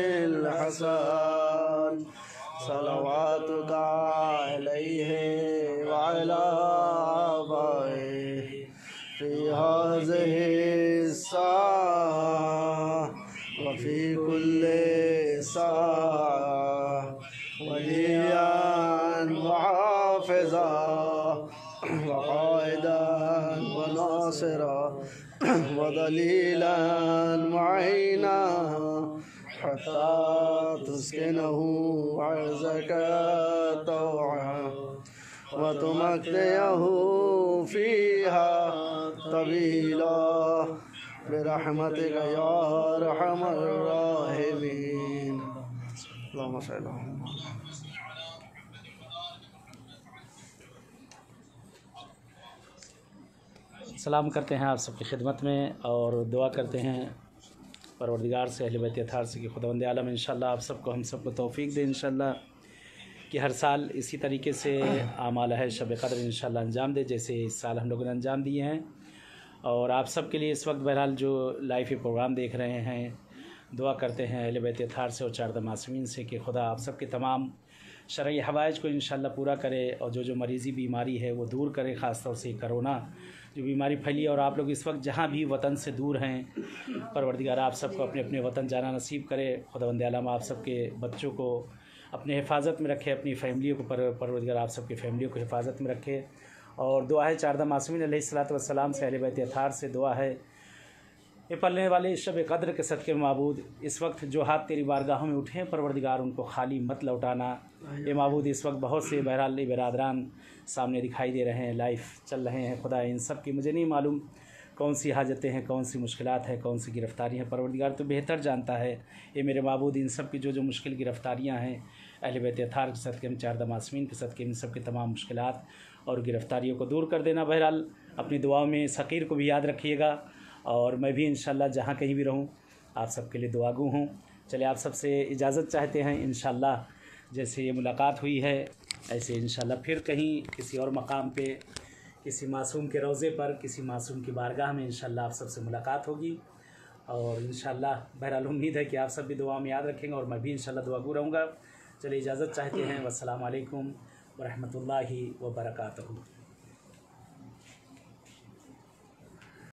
الحسن صلواتك عليه وعلى آبائه في هذه الساعة وفي كل ساعة وليا وحافظا وقائدا وناصرا ودليلا معينا حتى تسكنه عزك طوعا وتمتعه فيها طويلا برحمتك يا أرحم الراحمين. اللهم صل على محمد. सलाम करते हैं आप सबकी खिदमत में और दुआ करते हैं परवरदिगार से अहले बैत अताहार से कि खुदावंद आलम इंशाल्लाह आप सबको हम सबको तौफीक दे इंशाल्लाह कि हर साल इसी तरीके से आमाल है शब क़द्र इंशाल्लाह अंजाम दे जैसे इस साल हम लोगों ने अंजाम दिए हैं। और आप सब के लिए इस वक्त बहरहाल जो लाइव प्रोग्राम देख रहे हैं दुआ करते हैं अहले बैत अताहार से और चारदा मासूमीन से कि खुदा आप सब के तमाम शरई हवाइज को इंशाल्लाह पूरा करे और जो जो मरीज़ी बीमारी है वो दूर करे। ख़ास तौर से कोरोना जो बीमारी फैली और आप लोग इस वक्त जहाँ भी वतन से दूर हैं परवरदिगार आप सबको अपने अपने वतन जाना नसीब करे। खुदावंद आलम आप सबके बच्चों को अपने हिफाजत में रखे, अपनी फैमिलियों को पर परवरदिगार आप सबकी फैमिलियों को हिफाजत में रखे। और दुआ है चारदा मासूमीन अलैहिस्सलातु वस्सलाम से अहले बैत अताहार से दुआ है ये पलने वाले शब क़द्र के सदक़े माबूद इस वक्त जो हाथ तेरी बारगाहों में उठे परवरदिगार उनको खाली मत लौटाना। ये माबूद इस वक्त बहुत से बहरहाल बरादरान सामने दिखाई दे रहे हैं, लाइव चल रहे हैं। खुदा इन सब की मुझे नहीं मालूम कौन सी हाजतें हैं, कौन सी मुश्किलात हैं, कौन सी गिरफ़्तारी हैं, परवरदिगार तो बेहतर जानता है। ये मेरे माबूद इन सब की जो जो मुश्किल गिरफ़्तारियाँ हैं अहले बैत अताहार के सदक़े में चारदा मासूमीन के सदक़े इन सब की तमाम मुश्किलात और गिरफ़्तारियों को दूर कर देना। बहरहाल अपनी दुआओं में फ़कीर को भी याद रखिएगा और मैं भी इंशाल्लाह जहाँ कहीं भी रहूँ आप सबके लिए दुआगू हूँ। चलिए आप सबसे इजाज़त चाहते हैं इंशाल्लाह जैसे ये मुलाकात हुई है ऐसे इंशाल्लाह फिर कहीं किसी और मकाम पे किसी मासूम के रोज़े पर किसी मासूम की बारगाह में इंशाल्लाह आप सबसे मुलाकात होगी। और इंशाल्लाह बहरहाल उम्मीद है कि आप सब भी दुआ में याद रखेंगे और मैं भी इंशाल्लाह दुआगू रहूँगा। चलिए इजाज़त चाहते हैं। वस्सलाम अलैकुम व रहमतुल्लाहि व बरकातहू।